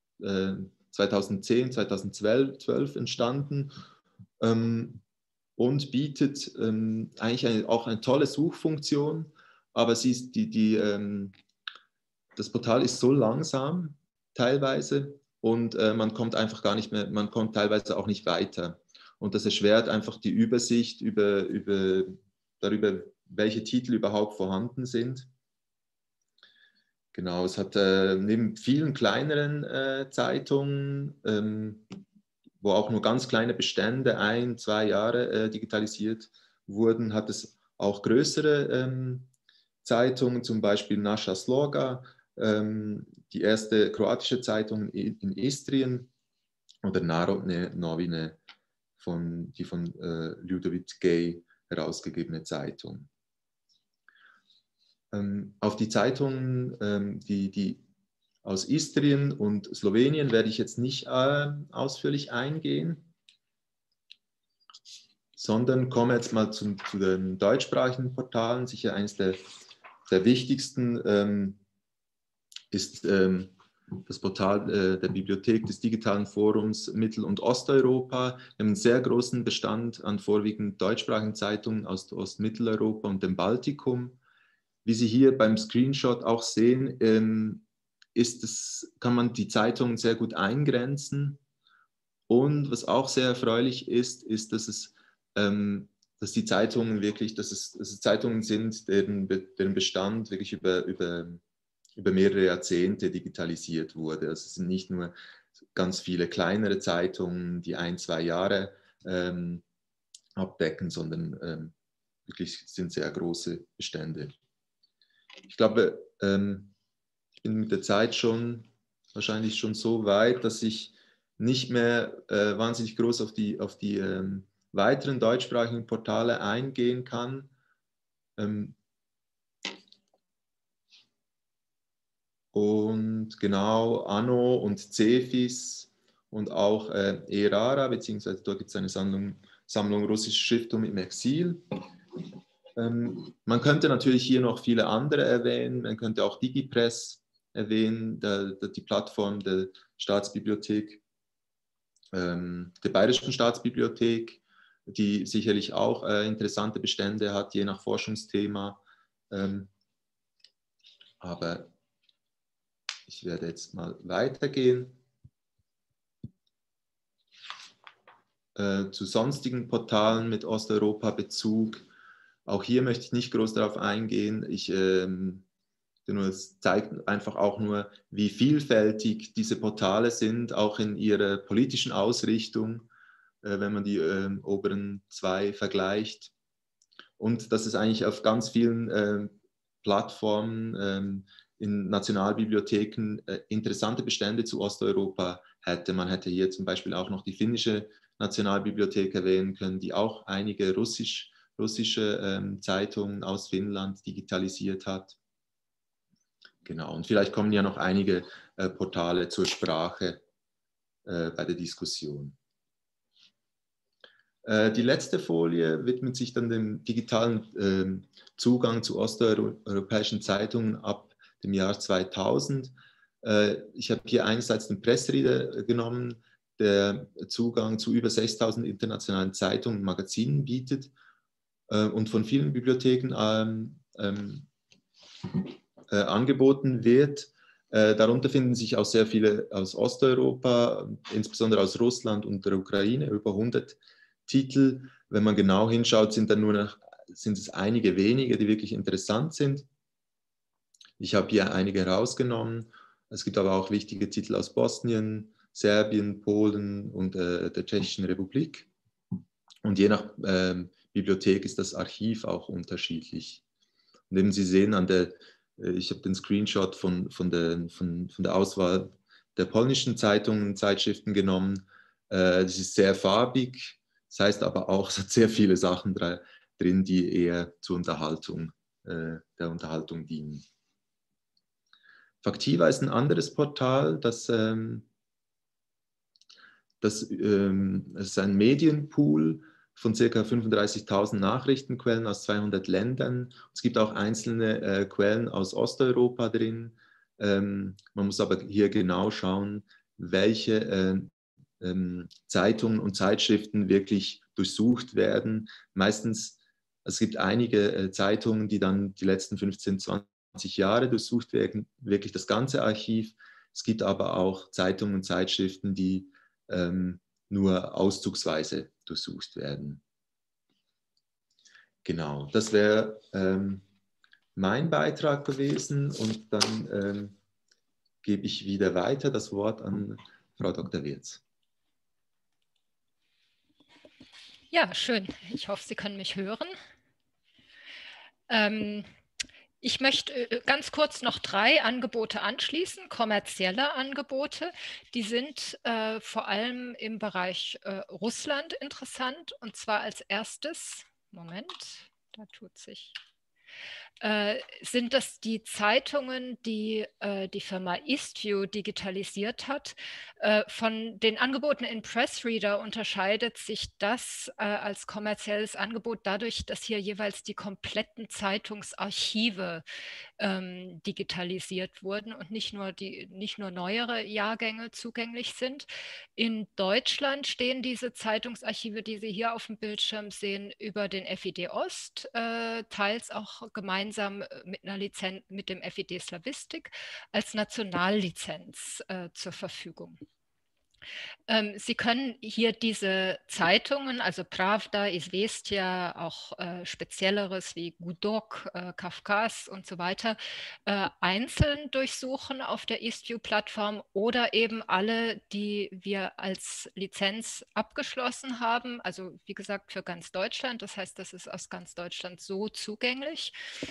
2010, 2012 entstanden, und bietet eigentlich auch eine tolle Suchfunktion aber das Portal ist so langsam teilweise und man kommt einfach gar nicht mehr, man kommt teilweise auch nicht weiter. Und das erschwert einfach die Übersicht darüber, welche Titel überhaupt vorhanden sind. Genau, es hat neben vielen kleineren Zeitungen, wo auch nur ganz kleine Bestände, 1, 2 Jahre digitalisiert wurden, hat es auch größere Zeitungen, zum Beispiel Naša Sloga, die erste kroatische Zeitung in Istrien, oder Narodne Novine, die von Ljudevit Gay herausgegebene Zeitung. Auf die Zeitungen, die aus Istrien und Slowenien, werde ich jetzt nicht ausführlich eingehen, sondern komme jetzt mal zu den deutschsprachigen Portalen. Sicher eines der wichtigsten ist das Portal der Bibliothek des Digitalen Forums Mittel- und Osteuropa. Wir haben einen sehr großen Bestand an vorwiegend deutschsprachigen Zeitungen aus Ostmitteleuropa und dem Baltikum. Wie Sie hier beim Screenshot auch sehen, kann man die Zeitungen sehr gut eingrenzen. Und was auch sehr erfreulich ist, dass die Zeitungen wirklich, dass es Zeitungen sind, deren Bestand wirklich über mehrere Jahrzehnte digitalisiert wurde. Also es sind nicht nur ganz viele kleinere Zeitungen, die 1, 2 Jahre abdecken, sondern wirklich sind sehr große Bestände. Ich glaube, ich bin mit der Zeit wahrscheinlich schon so weit, dass ich nicht mehr wahnsinnig groß auf die weiteren deutschsprachigen Portale eingehen kann. Und genau, Anno und Cefis und auch Erara, beziehungsweise dort gibt es eine Sammlung russischer Schriften im Exil. Man könnte natürlich hier noch viele andere erwähnen. Man könnte auch DigiPress erwähnen, die Plattform der Staatsbibliothek, der Bayerischen Staatsbibliothek, die sicherlich auch interessante Bestände hat, je nach Forschungsthema. Aber ich werde jetzt mal weitergehen zu sonstigen Portalen mit Osteuropa-Bezug. Auch hier möchte ich nicht groß darauf eingehen. Es zeigt einfach auch nur, wie vielfältig diese Portale sind, auch in ihrer politischen Ausrichtung, wenn man die oberen 2 vergleicht. Und dass es eigentlich auf ganz vielen Plattformen in Nationalbibliotheken interessante Bestände zu Osteuropa hätte. Man hätte hier zum Beispiel auch noch die finnische Nationalbibliothek erwähnen können, die auch einige russische Zeitungen aus Finnland digitalisiert hat. Genau, und vielleicht kommen ja noch einige Portale zur Sprache bei der Diskussion. Die letzte Folie widmet sich dann dem digitalen Zugang zu osteuropäischen Zeitungen ab dem Jahr 2000. Ich habe hier einerseits den Pressreader genommen, der Zugang zu über 6.000 internationalen Zeitungen und Magazinen bietet und von vielen Bibliotheken angeboten wird. Darunter finden sich auch sehr viele aus Osteuropa, insbesondere aus Russland und der Ukraine, über 100 Titel. Wenn man genau hinschaut, sind es einige wenige, die wirklich interessant sind. Ich habe hier einige herausgenommen. Es gibt aber auch wichtige Titel aus Bosnien, Serbien, Polen und der Tschechischen Republik. Und je nach Bibliothek ist das Archiv auch unterschiedlich. Und eben Sie sehen ich habe den Screenshot von der Auswahl der polnischen Zeitungen und Zeitschriften genommen. Das ist sehr farbig, das heißt aber auch, es hat sehr viele Sachen drin, die eher zur der Unterhaltung dienen. Faktiva ist ein anderes Portal, das ist ein Medienpool von ca. 35.000 Nachrichtenquellen aus 200 Ländern. Es gibt auch einzelne Quellen aus Osteuropa drin. Man muss aber hier genau schauen, welche Zeitungen und Zeitschriften wirklich durchsucht werden. Meistens Es gibt einige Zeitungen, die dann die letzten 15, 20 Jahre durchsucht werden, wirklich das ganze Archiv. Es gibt aber auch Zeitungen und Zeitschriften, die nur auszugsweise durchsucht werden. Genau, das wäre mein Beitrag gewesen und dann gebe ich wieder weiter das Wort an Frau Dr. Wirz. Ja, schön. Ich hoffe, Sie können mich hören. Ich möchte ganz kurz noch 3 Angebote anschließen, kommerzielle Angebote. Die sind vor allem im Bereich Russland interessant. Und zwar als erstes, Moment, da tut sich... sind das die Zeitungen, die die Firma Eastview digitalisiert hat. Von den Angeboten in Pressreader unterscheidet sich das als kommerzielles Angebot dadurch, dass hier jeweils die kompletten Zeitungsarchive digitalisiert wurden und nicht nur neuere Jahrgänge zugänglich sind. In Deutschland stehen diese Zeitungsarchive, die Sie hier auf dem Bildschirm sehen, über den FID Ost, teils auch gemeinsam mit einer Lizenz, mit dem FID Slavistik als Nationallizenz zur Verfügung. Sie können hier diese Zeitungen, also Pravda, Izvestia, auch spezielleres wie Gudok, Kafkas und so weiter, einzeln durchsuchen auf der Eastview-Plattform oder eben alle, die wir als Lizenz abgeschlossen haben. Also wie gesagt, für ganz Deutschland. Das heißt, das ist aus ganz Deutschland so zugänglich.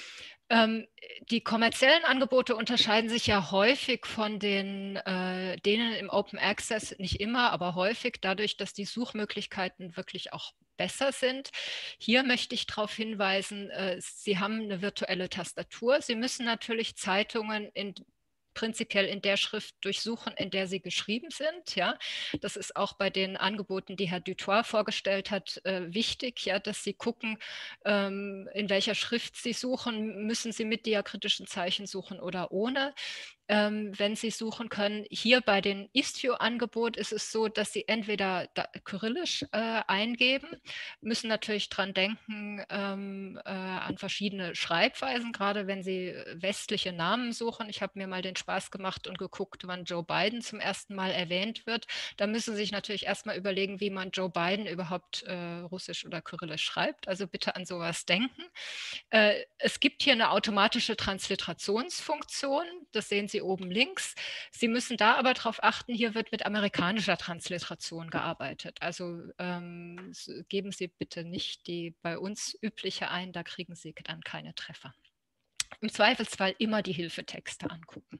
Die kommerziellen Angebote unterscheiden sich ja häufig von denen im Open Access, nicht immer, aber häufig dadurch, dass die Suchmöglichkeiten wirklich auch besser sind. Hier möchte ich darauf hinweisen, Sie haben eine virtuelle Tastatur. Sie müssen natürlich Zeitungen prinzipiell in der Schrift durchsuchen, in der sie geschrieben sind. Ja, das ist auch bei den Angeboten, die Herr Dutoit vorgestellt hat, wichtig, ja, dass Sie gucken, in welcher Schrift Sie suchen. Müssen Sie mit diakritischen Zeichen suchen oder ohne? Wenn Sie suchen können. Hier bei den Istio-Angebot ist es so, dass Sie entweder Kyrillisch eingeben, müssen natürlich dran denken an verschiedene Schreibweisen, gerade wenn Sie westliche Namen suchen. Ich habe mir mal den Spaß gemacht und geguckt, wann Joe Biden zum ersten Mal erwähnt wird. Da müssen Sie sich natürlich erstmal überlegen, wie man Joe Biden überhaupt Russisch oder Kyrillisch schreibt. Also bitte an sowas denken. Es gibt hier eine automatische Transliterationsfunktion. Das sehen Sie oben links. Sie müssen da aber darauf achten, hier wird mit amerikanischer Transliteration gearbeitet. Also geben Sie bitte nicht die bei uns übliche ein, da kriegen Sie dann keine Treffer. Im Zweifelsfall immer die Hilfetexte angucken.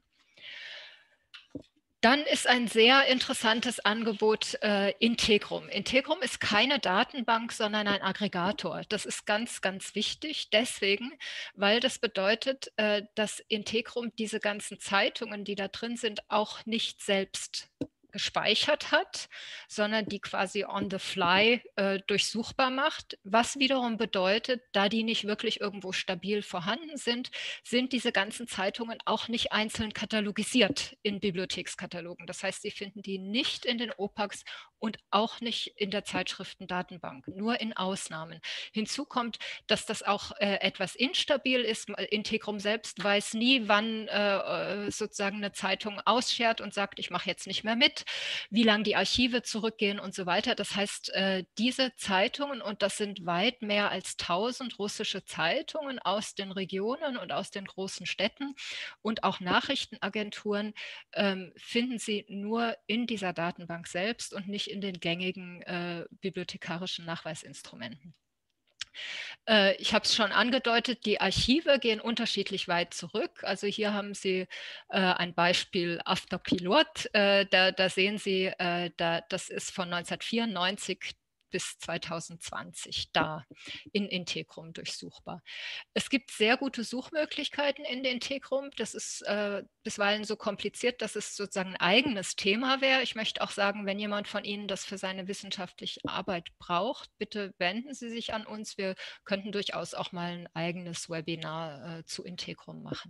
Dann ist ein sehr interessantes Angebot Integrum. Integrum ist keine Datenbank, sondern ein Aggregator. Das ist ganz, ganz wichtig deswegen, weil das bedeutet, dass Integrum diese ganzen Zeitungen, die da drin sind, auch nicht selbst gespeichert hat, sondern die quasi on the fly durchsuchbar macht, was wiederum bedeutet, da die nicht wirklich irgendwo stabil vorhanden sind, sind diese ganzen Zeitungen auch nicht einzeln katalogisiert in Bibliothekskatalogen. Das heißt, Sie finden die nicht in den OPACs und auch nicht in der Zeitschriftendatenbank, nur in Ausnahmen. Hinzu kommt, dass das auch etwas instabil ist. Integrum selbst weiß nie, wann sozusagen eine Zeitung ausschert und sagt, ich mache jetzt nicht mehr mit, wie lange die Archive zurückgehen und so weiter. Das heißt, diese Zeitungen, und das sind weit mehr als 1000 russische Zeitungen aus den Regionen und aus den großen Städten und auch Nachrichtenagenturen, finden Sie nur in dieser Datenbank selbst und nicht in den gängigen bibliothekarischen Nachweisinstrumenten. Ich habe es schon angedeutet, die Archive gehen unterschiedlich weit zurück. Also hier haben Sie ein Beispiel Автопилот. Da sehen Sie, das ist von 1994 bis 2020 da in Integrum durchsuchbar. Es gibt sehr gute Suchmöglichkeiten in Integrum. Das ist bisweilen so kompliziert, dass es sozusagen ein eigenes Thema wäre. Ich möchte auch sagen, wenn jemand von Ihnen das für seine wissenschaftliche Arbeit braucht, bitte wenden Sie sich an uns. Wir könnten durchaus auch mal ein eigenes Webinar zu Integrum machen.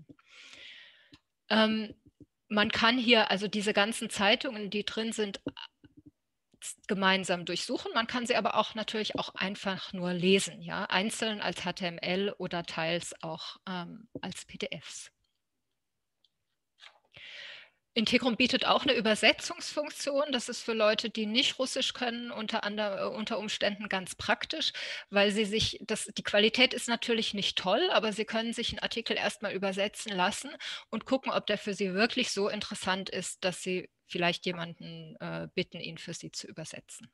Man kann hier also diese ganzen Zeitungen, die drin sind, Text gemeinsam durchsuchen. Man kann sie aber auch natürlich auch einfach nur lesen, ja, einzeln als HTML oder teils auch als PDFs. Integrum bietet auch eine Übersetzungsfunktion. Das ist für Leute, die nicht Russisch können, unter Umständen ganz praktisch, weil die Qualität ist natürlich nicht toll, aber Sie können sich einen Artikel erstmal übersetzen lassen und gucken, ob der für Sie wirklich so interessant ist, dass Sie vielleicht jemanden bitten, ihn für Sie zu übersetzen.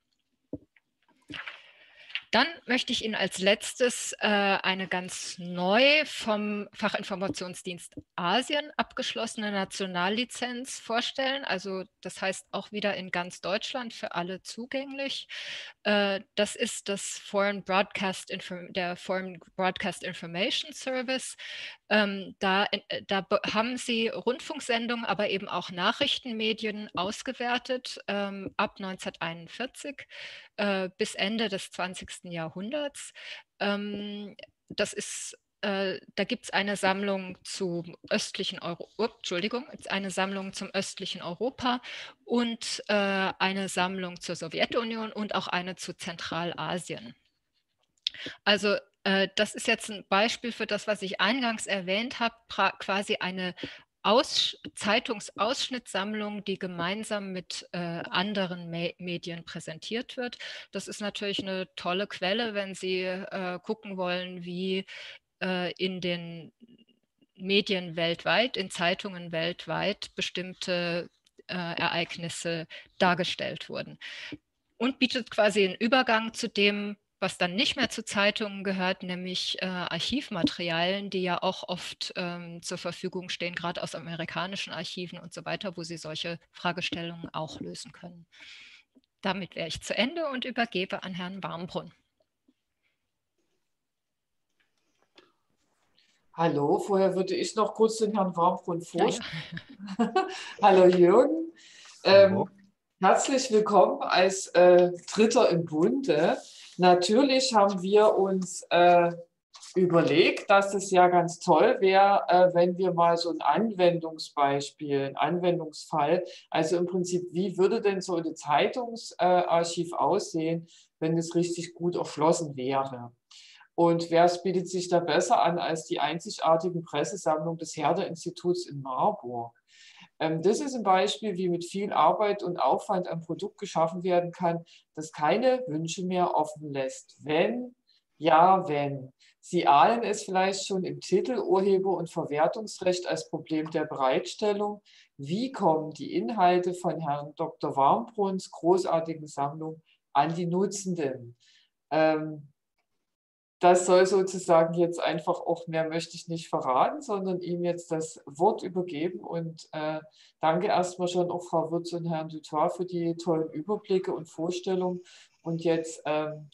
Dann möchte ich Ihnen als letztes eine ganz neu vom Fachinformationsdienst Asien abgeschlossene Nationallizenz vorstellen. Also das heißt auch wieder in ganz Deutschland für alle zugänglich. Das ist der Foreign Broadcast Information Service. Da haben Sie Rundfunksendungen, aber eben auch Nachrichtenmedien ausgewertet ab 1941 bis Ende des 20. Jahrhunderts. Das ist da gibt es eine Sammlung zum östlichen zum östlichen Europa und eine Sammlung zur Sowjetunion und auch eine zu Zentralasien. Also das ist jetzt ein Beispiel für das, was ich eingangs erwähnt habe, quasi eine Zeitungsausschnittssammlung, die gemeinsam mit anderen Medien präsentiert wird. Das ist natürlich eine tolle Quelle, wenn Sie gucken wollen, wie in den Medien weltweit, in Zeitungen weltweit bestimmte Ereignisse dargestellt wurden. Und bietet quasi einen Übergang zu dem, was dann nicht mehr zu Zeitungen gehört, nämlich Archivmaterialien, die ja auch oft zur Verfügung stehen, gerade aus amerikanischen Archiven und so weiter, wo Sie solche Fragestellungen auch lösen können. Damit wäre ich zu Ende und übergebe an Herrn Warmbrunn. Hallo, vorher würde ich noch kurz den Herrn Warmbrunn vorstellen. Ja. Hallo Jürgen. Herzlich willkommen als Dritter im Bunde. Natürlich haben wir uns überlegt, dass es ja ganz toll wäre, wenn wir mal so ein Anwendungsbeispiel, ein Anwendungsfall, also im Prinzip, wie würde denn so ein Zeitungsarchiv aussehen, wenn es richtig gut erschlossen wäre? Und wer bietet sich da besser an als die einzigartigen Pressesammlungen des Herder-Instituts in Marburg? Das ist ein Beispiel, wie mit viel Arbeit und Aufwand ein Produkt geschaffen werden kann, das keine Wünsche mehr offen lässt. Wenn, ja, wenn. Sie ahnen es vielleicht schon im Titel Urheber- und Verwertungsrecht als Problem der Bereitstellung. Wie kommen die Inhalte von Herrn Dr. Warmbrunns großartigen Sammlung an die Nutzenden? Das soll sozusagen jetzt einfach auch, mehr möchte ich nicht verraten, sondern ihm jetzt das Wort übergeben. Und danke erstmal schon auch Frau Würz und Herrn Dutoit für die tollen Überblicke und Vorstellungen. Und jetzt,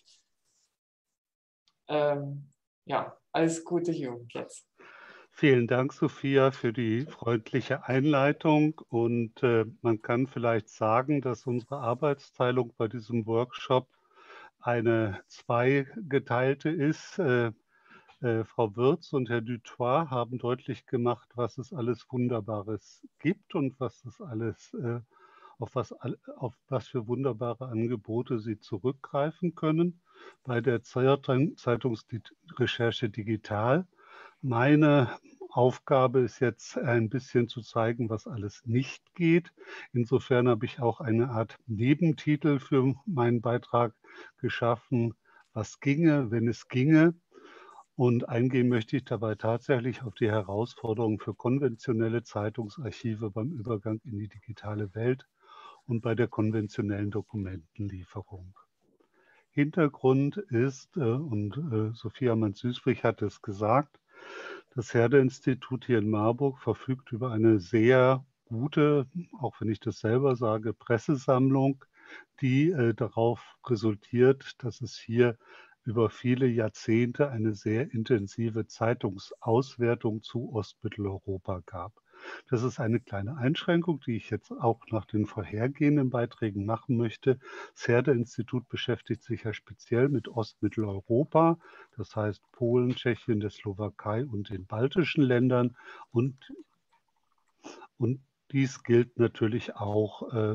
ja, alles Gute, Jürgen, jetzt. Vielen Dank, Sophia, für die freundliche Einleitung. Und man kann vielleicht sagen, dass unsere Arbeitsteilung bei diesem Workshop eine zweigeteilte ist. Frau Würz und Herr Dutoit haben deutlich gemacht, was es alles Wunderbares gibt und was es alles, auf was für wunderbare Angebote Sie zurückgreifen können bei der Zeitungsrecherche digital. Meine Aufgabe ist jetzt ein bisschen zu zeigen, was alles nicht geht. Insofern habe ich auch eine Art Nebentitel für meinen Beitrag geschaffen, was ginge, wenn es ginge. Und eingehen möchte ich dabei tatsächlich auf die Herausforderungen für konventionelle Zeitungsarchive beim Übergang in die digitale Welt und bei der konventionellen Dokumentenlieferung. Hintergrund ist, Sophia Mann-Süßbrich hat es gesagt, das Herder-Institut hier in Marburg verfügt über eine sehr gute, auch wenn ich das selber sage, Pressesammlung, die darauf resultiert, dass es hier über viele Jahrzehnte eine sehr intensive Zeitungsauswertung zu Ostmitteleuropa gab. Das ist eine kleine Einschränkung, die ich jetzt auch nach den vorhergehenden Beiträgen machen möchte. Das Herder-Institut beschäftigt sich ja speziell mit Ostmitteleuropa, das heißt Polen, Tschechien, der Slowakei und den baltischen Ländern. Und dies gilt natürlich auch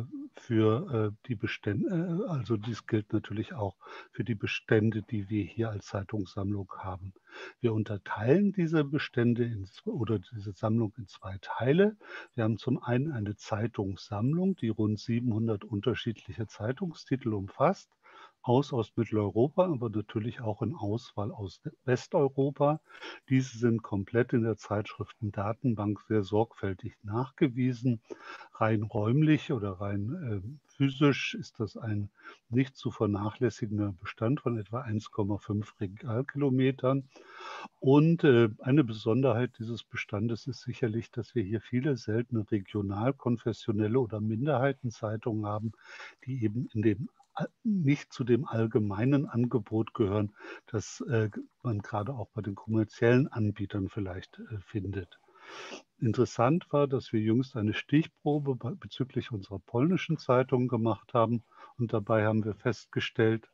für die Bestände, also dies gilt natürlich auch für die Bestände, die wir hier als Zeitungssammlung haben. Wir unterteilen diese Bestände oder diese Sammlung in zwei Teile. Wir haben zum einen eine Zeitungssammlung, die rund 700 unterschiedliche Zeitungstitel umfasst, aus Mitteleuropa, aber natürlich auch in Auswahl aus Westeuropa. Diese sind komplett in der Zeitschriftendatenbank sehr sorgfältig nachgewiesen. Rein räumlich oder rein physisch ist das ein nicht zu vernachlässigender Bestand von etwa 1,5 Regalkilometern. Und eine Besonderheit dieses Bestandes ist sicherlich, dass wir hier viele seltene regional, konfessionelle oder Minderheitenzeitungen haben, die eben nicht zu dem allgemeinen Angebot gehören, das man gerade auch bei den kommerziellen Anbietern vielleicht findet. Interessant war, dass wir jüngst eine Stichprobe bezüglich unserer polnischen Zeitung gemacht haben und dabei haben wir festgestellt,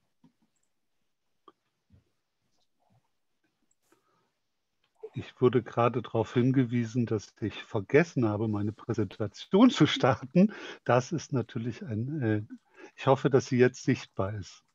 ich wurde gerade darauf hingewiesen, dass ich vergessen habe, meine Präsentation zu starten. Das ist natürlich ich hoffe, dass sie jetzt sichtbar ist.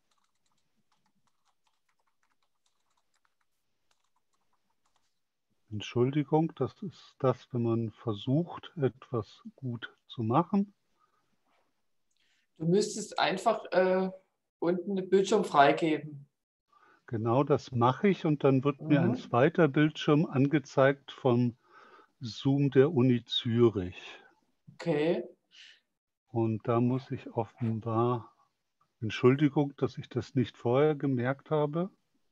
Entschuldigung, das ist das, wenn man versucht, etwas gut zu machen. Du müsstest einfach unten den Bildschirm freigeben. Genau, das mache ich und dann wird mir ein zweiter Bildschirm angezeigt vom Zoom der Uni Zürich. Okay. Und da muss ich offenbar, Entschuldigung, dass ich das nicht vorher gemerkt habe.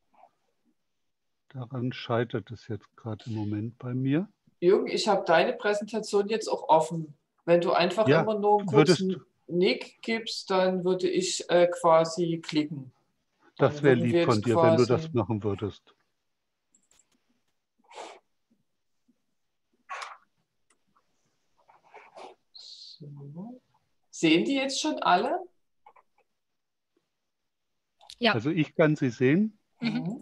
Daran scheitert es jetzt gerade im Moment bei mir. Jürgen, ich habe deine Präsentation jetzt auch offen. Wenn du einfach Ja, immer nur einen kurzen Nick gibst, dann würde ich quasi klicken. Dann das wäre würden wir lieb von jetzt dir, wenn du das quasi. machen würdest. So. Sehen die jetzt schon alle? Ja. Also ich kann sie sehen. Mhm.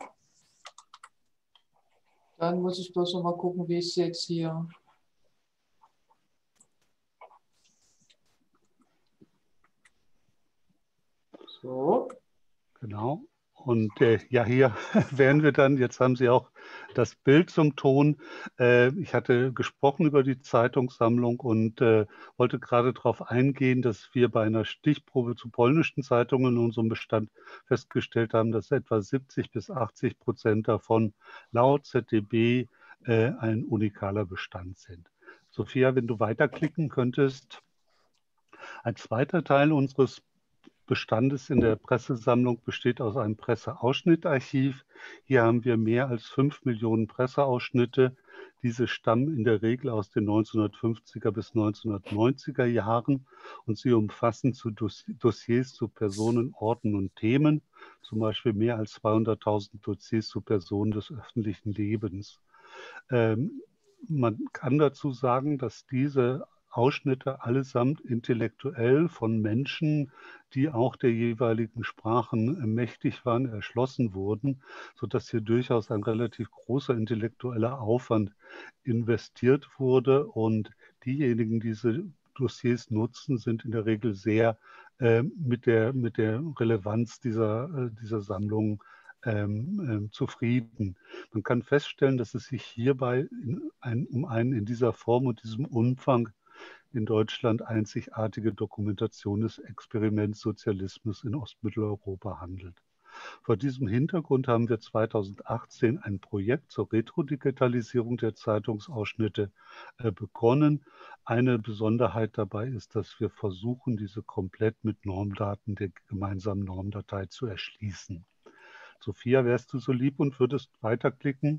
Dann muss ich bloß noch mal gucken, wie ich es jetzt hier. So. Genau. Und ja, hier wären wir dann, jetzt haben Sie auch das Bild zum Ton. Ich hatte gesprochen über die Zeitungssammlung und wollte gerade darauf eingehen, dass wir bei einer Stichprobe zu polnischen Zeitungen in unserem Bestand festgestellt haben, dass etwa 70-80% davon laut ZDB ein unikaler Bestand sind. Sophia, wenn du weiterklicken könntest. Ein zweiter Teil unseres Bestandes in der Pressesammlung besteht aus einem Presseausschnittarchiv. Hier haben wir mehr als 5 Millionen Presseausschnitte. Diese stammen in der Regel aus den 1950er bis 1990er Jahren und sie umfassen Dossiers zu Personen, Orten und Themen, zum Beispiel mehr als 200.000 Dossiers zu Personen des öffentlichen Lebens. Man kann dazu sagen, dass diese Ausschnitte allesamt intellektuell von Menschen, die auch der jeweiligen Sprachen mächtig waren, erschlossen wurden, sodass hier durchaus ein relativ großer intellektueller Aufwand investiert wurde. Und diejenigen, die diese Dossiers nutzen, sind in der Regel sehr mit der Relevanz dieser Sammlung zufrieden. Man kann feststellen, dass es sich hierbei um einen in dieser Form und diesem Umfang in Deutschland einzigartige Dokumentation des Experiments Sozialismus in Ostmitteleuropa handelt. Vor diesem Hintergrund haben wir 2018 ein Projekt zur Retrodigitalisierung der Zeitungsausschnitte begonnen. Eine Besonderheit dabei ist, dass wir versuchen, diese komplett mit Normdaten der gemeinsamen Normdatei zu erschließen. Sophia, wärst du so lieb und würdest weiterklicken?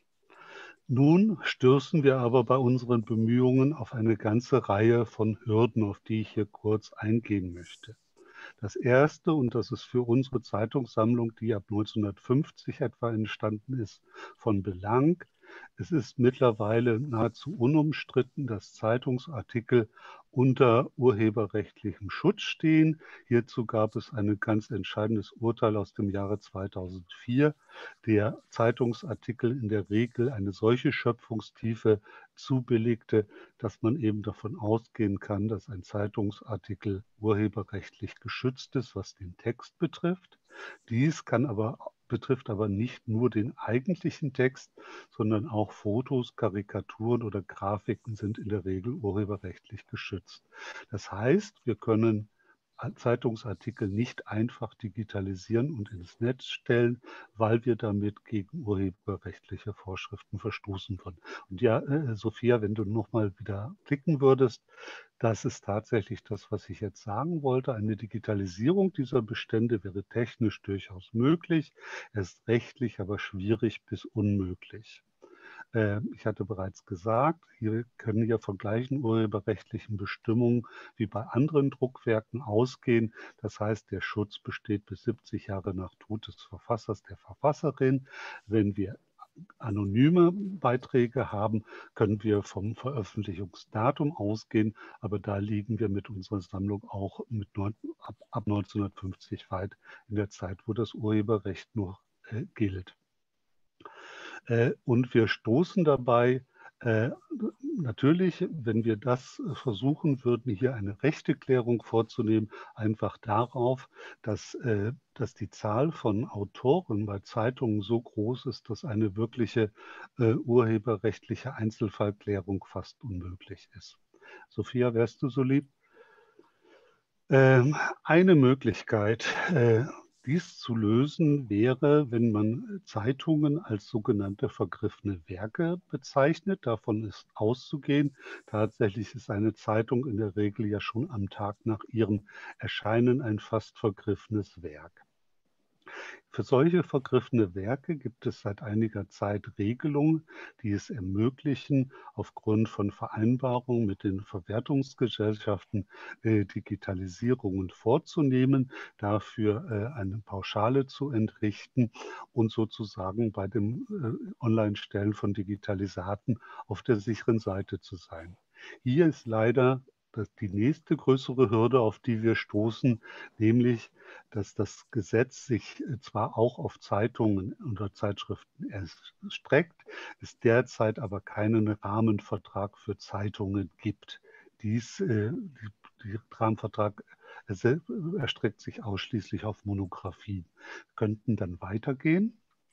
Nun stürzen wir aber bei unseren Bemühungen auf eine ganze Reihe von Hürden, auf die ich hier kurz eingehen möchte. Das erste, und das ist für unsere Zeitungssammlung, die ab 1950 etwa entstanden ist, von Belang. Es ist mittlerweile nahezu unumstritten, dass Zeitungsartikel unter urheberrechtlichem Schutz stehen. Hierzu gab es ein ganz entscheidendes Urteil aus dem Jahre 2004. Der Zeitungsartikel in der Regel eine solche Schöpfungstiefe zubilligte, dass man eben davon ausgehen kann, dass ein Zeitungsartikel urheberrechtlich geschützt ist, was den Text betrifft. Dies betrifft aber nicht nur den eigentlichen Text, sondern auch Fotos, Karikaturen oder Grafiken sind in der Regel urheberrechtlich geschützt. Das heißt, wir können Zeitungsartikel nicht einfach digitalisieren und ins Netz stellen, weil wir damit gegen urheberrechtliche Vorschriften verstoßen würden. Und ja, Sophia, wenn du nochmal wieder klicken würdest, das ist tatsächlich das, was ich jetzt sagen wollte. Eine Digitalisierung dieser Bestände wäre technisch durchaus möglich, ist rechtlich aber schwierig bis unmöglich. Ich hatte bereits gesagt, hier können wir von gleichen urheberrechtlichen Bestimmungen wie bei anderen Druckwerken ausgehen. Das heißt, der Schutz besteht bis 70 Jahre nach Tod des Verfassers, der Verfasserin. Wenn wir anonyme Beiträge haben, können wir vom Veröffentlichungsdatum ausgehen, aber da liegen wir mit unserer Sammlung auch ab 1950 weit in der Zeit, wo das Urheberrecht noch gilt. Und wir stoßen dabei natürlich, wenn wir das versuchen würden, hier eine Rechteklärung vorzunehmen, einfach darauf, dass die Zahl von Autoren bei Zeitungen so groß ist, dass eine wirkliche urheberrechtliche Einzelfallklärung fast unmöglich ist. Sophia, wärst du so lieb? Eine Möglichkeit, dies zu lösen, wäre, wenn man Zeitungen als sogenannte vergriffene Werke bezeichnet. Davon ist auszugehen. Tatsächlich ist eine Zeitung in der Regel ja schon am Tag nach ihrem Erscheinen ein fast vergriffenes Werk. Für solche vergriffene Werke gibt es seit einiger Zeit Regelungen, die es ermöglichen, aufgrund von Vereinbarungen mit den Verwertungsgesellschaften Digitalisierungen vorzunehmen, dafür eine Pauschale zu entrichten und sozusagen bei dem Online-Stellen von Digitalisaten auf der sicheren Seite zu sein. Hier ist leider die nächste größere Hürde, auf die wir stoßen, nämlich, dass das Gesetz sich zwar auch auf Zeitungen oder Zeitschriften erstreckt, es derzeit aber keinen Rahmenvertrag für Zeitungen gibt. Der Rahmenvertrag erstreckt sich ausschließlich auf Monographien. Wir könnten dann weitergehen.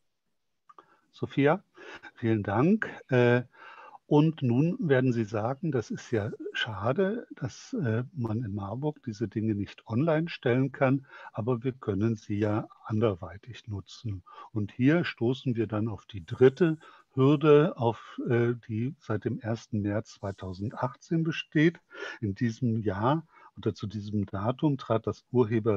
Sophia, vielen Dank. Und nun werden Sie sagen, das ist ja schade, dass man in Marburg diese Dinge nicht online stellen kann, aber wir können sie ja anderweitig nutzen. Und hier stoßen wir dann auf die dritte Hürde, die seit dem 1. März 2018 besteht. In diesem Jahr oder zu diesem Datum trat das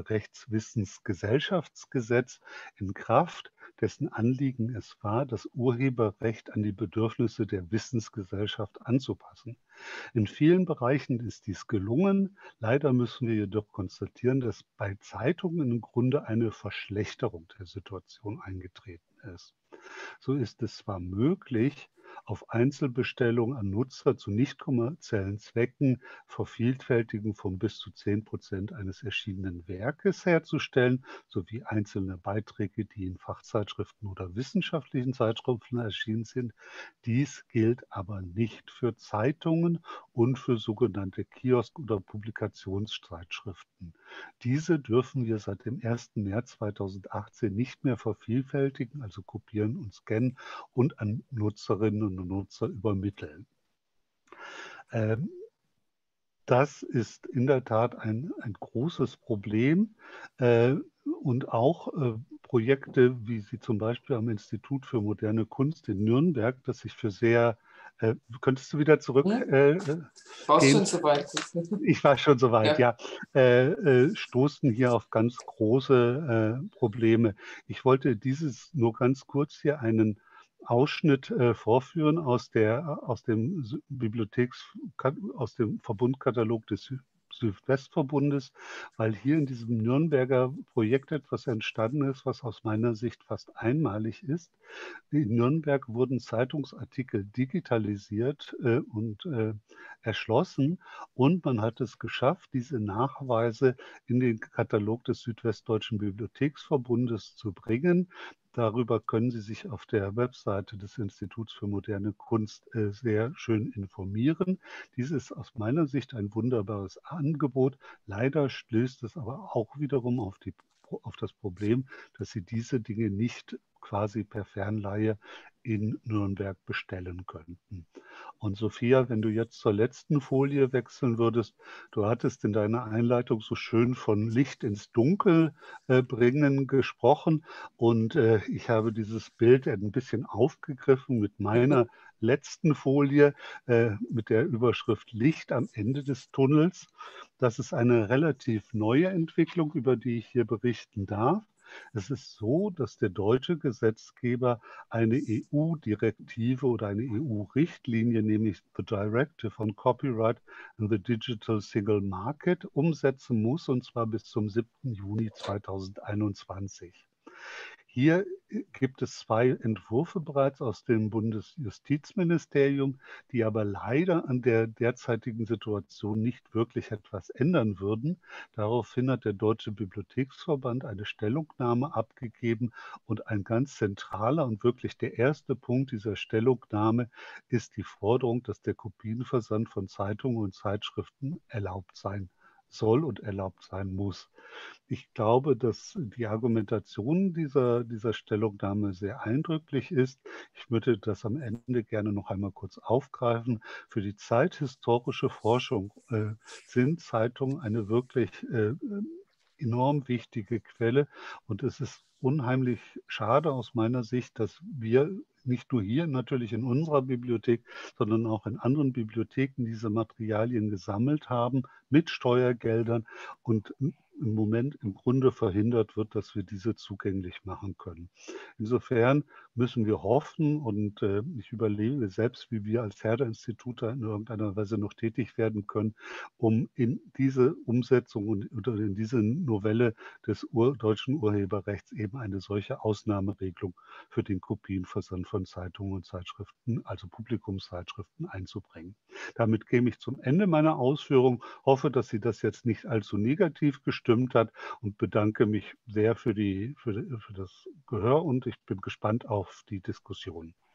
Urheberrechtswissensgesellschaftsgesetz in Kraft, dessen Anliegen es war, das Urheberrecht an die Bedürfnisse der Wissensgesellschaft anzupassen. In vielen Bereichen ist dies gelungen. Leider müssen wir jedoch konstatieren, dass bei Zeitungen im Grunde eine Verschlechterung der Situation eingetreten ist. So ist es zwar möglich, auf Einzelbestellung an Nutzer zu nicht kommerziellen Zwecken Vervielfältigung von bis zu 10% eines erschienenen Werkes herzustellen, sowie einzelne Beiträge, die in Fachzeitschriften oder wissenschaftlichen Zeitschriften erschienen sind. Dies gilt aber nicht für Zeitungen und für sogenannte Kiosk- oder Publikationszeitschriften. Diese dürfen wir seit dem 1. März 2018 nicht mehr vervielfältigen, also kopieren und scannen und an Nutzerinnen und Nutzer übermitteln. Das ist in der Tat ein großes Problem und auch Projekte, wie sie zum Beispiel am Institut für moderne Kunst in Nürnberg, das ich für sehr, könntest du wieder zurück? Warst schon so weit? Ich war schon so weit, ja. Stoßen hier auf ganz große Probleme. Ich wollte nur ganz kurz hier einen Ausschnitt vorführen aus dem Verbundkatalog des Südwestverbundes, weil hier in diesem Nürnberger Projekt etwas entstanden ist, was aus meiner Sicht fast einmalig ist. In Nürnberg wurden Zeitungsartikel digitalisiert und erschlossen und man hat es geschafft, diese Nachweise in den Katalog des Südwestdeutschen Bibliotheksverbundes zu bringen. Darüber können Sie sich auf der Webseite des Instituts für moderne Kunst sehr schön informieren. Dies ist aus meiner Sicht ein wunderbares Angebot. Leider stößt es aber auch wiederum auf das Problem, dass Sie diese Dinge nicht quasi per Fernleihe in Nürnberg bestellen könnten. Und Sophia, wenn du jetzt zur letzten Folie wechseln würdest, du hattest in deiner Einleitung so schön von Licht ins Dunkel bringen gesprochen und ich habe dieses Bild ein bisschen aufgegriffen mit meiner letzten Folie mit der Überschrift Licht am Ende des Tunnels. Das ist eine relativ neue Entwicklung, über die ich hier berichten darf. Es ist so, dass der deutsche Gesetzgeber eine EU-Direktive oder eine EU-Richtlinie, nämlich the Directive on Copyright and the Digital Single Market, umsetzen muss, und zwar bis zum 7. Juni 2021. Hier gibt es 2 Entwürfe bereits aus dem Bundesjustizministerium, die aber leider an der derzeitigen Situation nicht wirklich etwas ändern würden. Daraufhin hat der Deutsche Bibliotheksverband eine Stellungnahme abgegeben und ein ganz zentraler und wirklich der erste Punkt dieser Stellungnahme ist die Forderung, dass der Kopienversand von Zeitungen und Zeitschriften erlaubt sein soll und erlaubt sein muss. Ich glaube, dass die Argumentation dieser Stellungnahme sehr eindrücklich ist. Ich würde das am Ende gerne noch einmal kurz aufgreifen. Für die zeithistorische Forschung sind Zeitungen eine wirklich enorm wichtige Quelle und es ist unheimlich schade aus meiner Sicht, dass wir nicht nur hier natürlich in unserer Bibliothek, sondern auch in anderen Bibliotheken diese Materialien gesammelt haben mit Steuergeldern und im Moment im Grunde verhindert wird, dass wir diese zugänglich machen können. Insofern müssen wir hoffen und ich überlege selbst, wie wir als Herder-Institut in irgendeiner Weise noch tätig werden können, um in diese Umsetzung oder in diese Novelle des deutschen Urheberrechts eben eine solche Ausnahmeregelung für den Kopienversand von Zeitungen und Zeitschriften, also Publikumszeitschriften, einzubringen. Damit käme ich zum Ende meiner Ausführung, hoffe, dass Sie das jetzt nicht allzu negativ gestimmt hat und bedanke mich sehr für das Gehör und ich bin gespannt auf die Diskussion.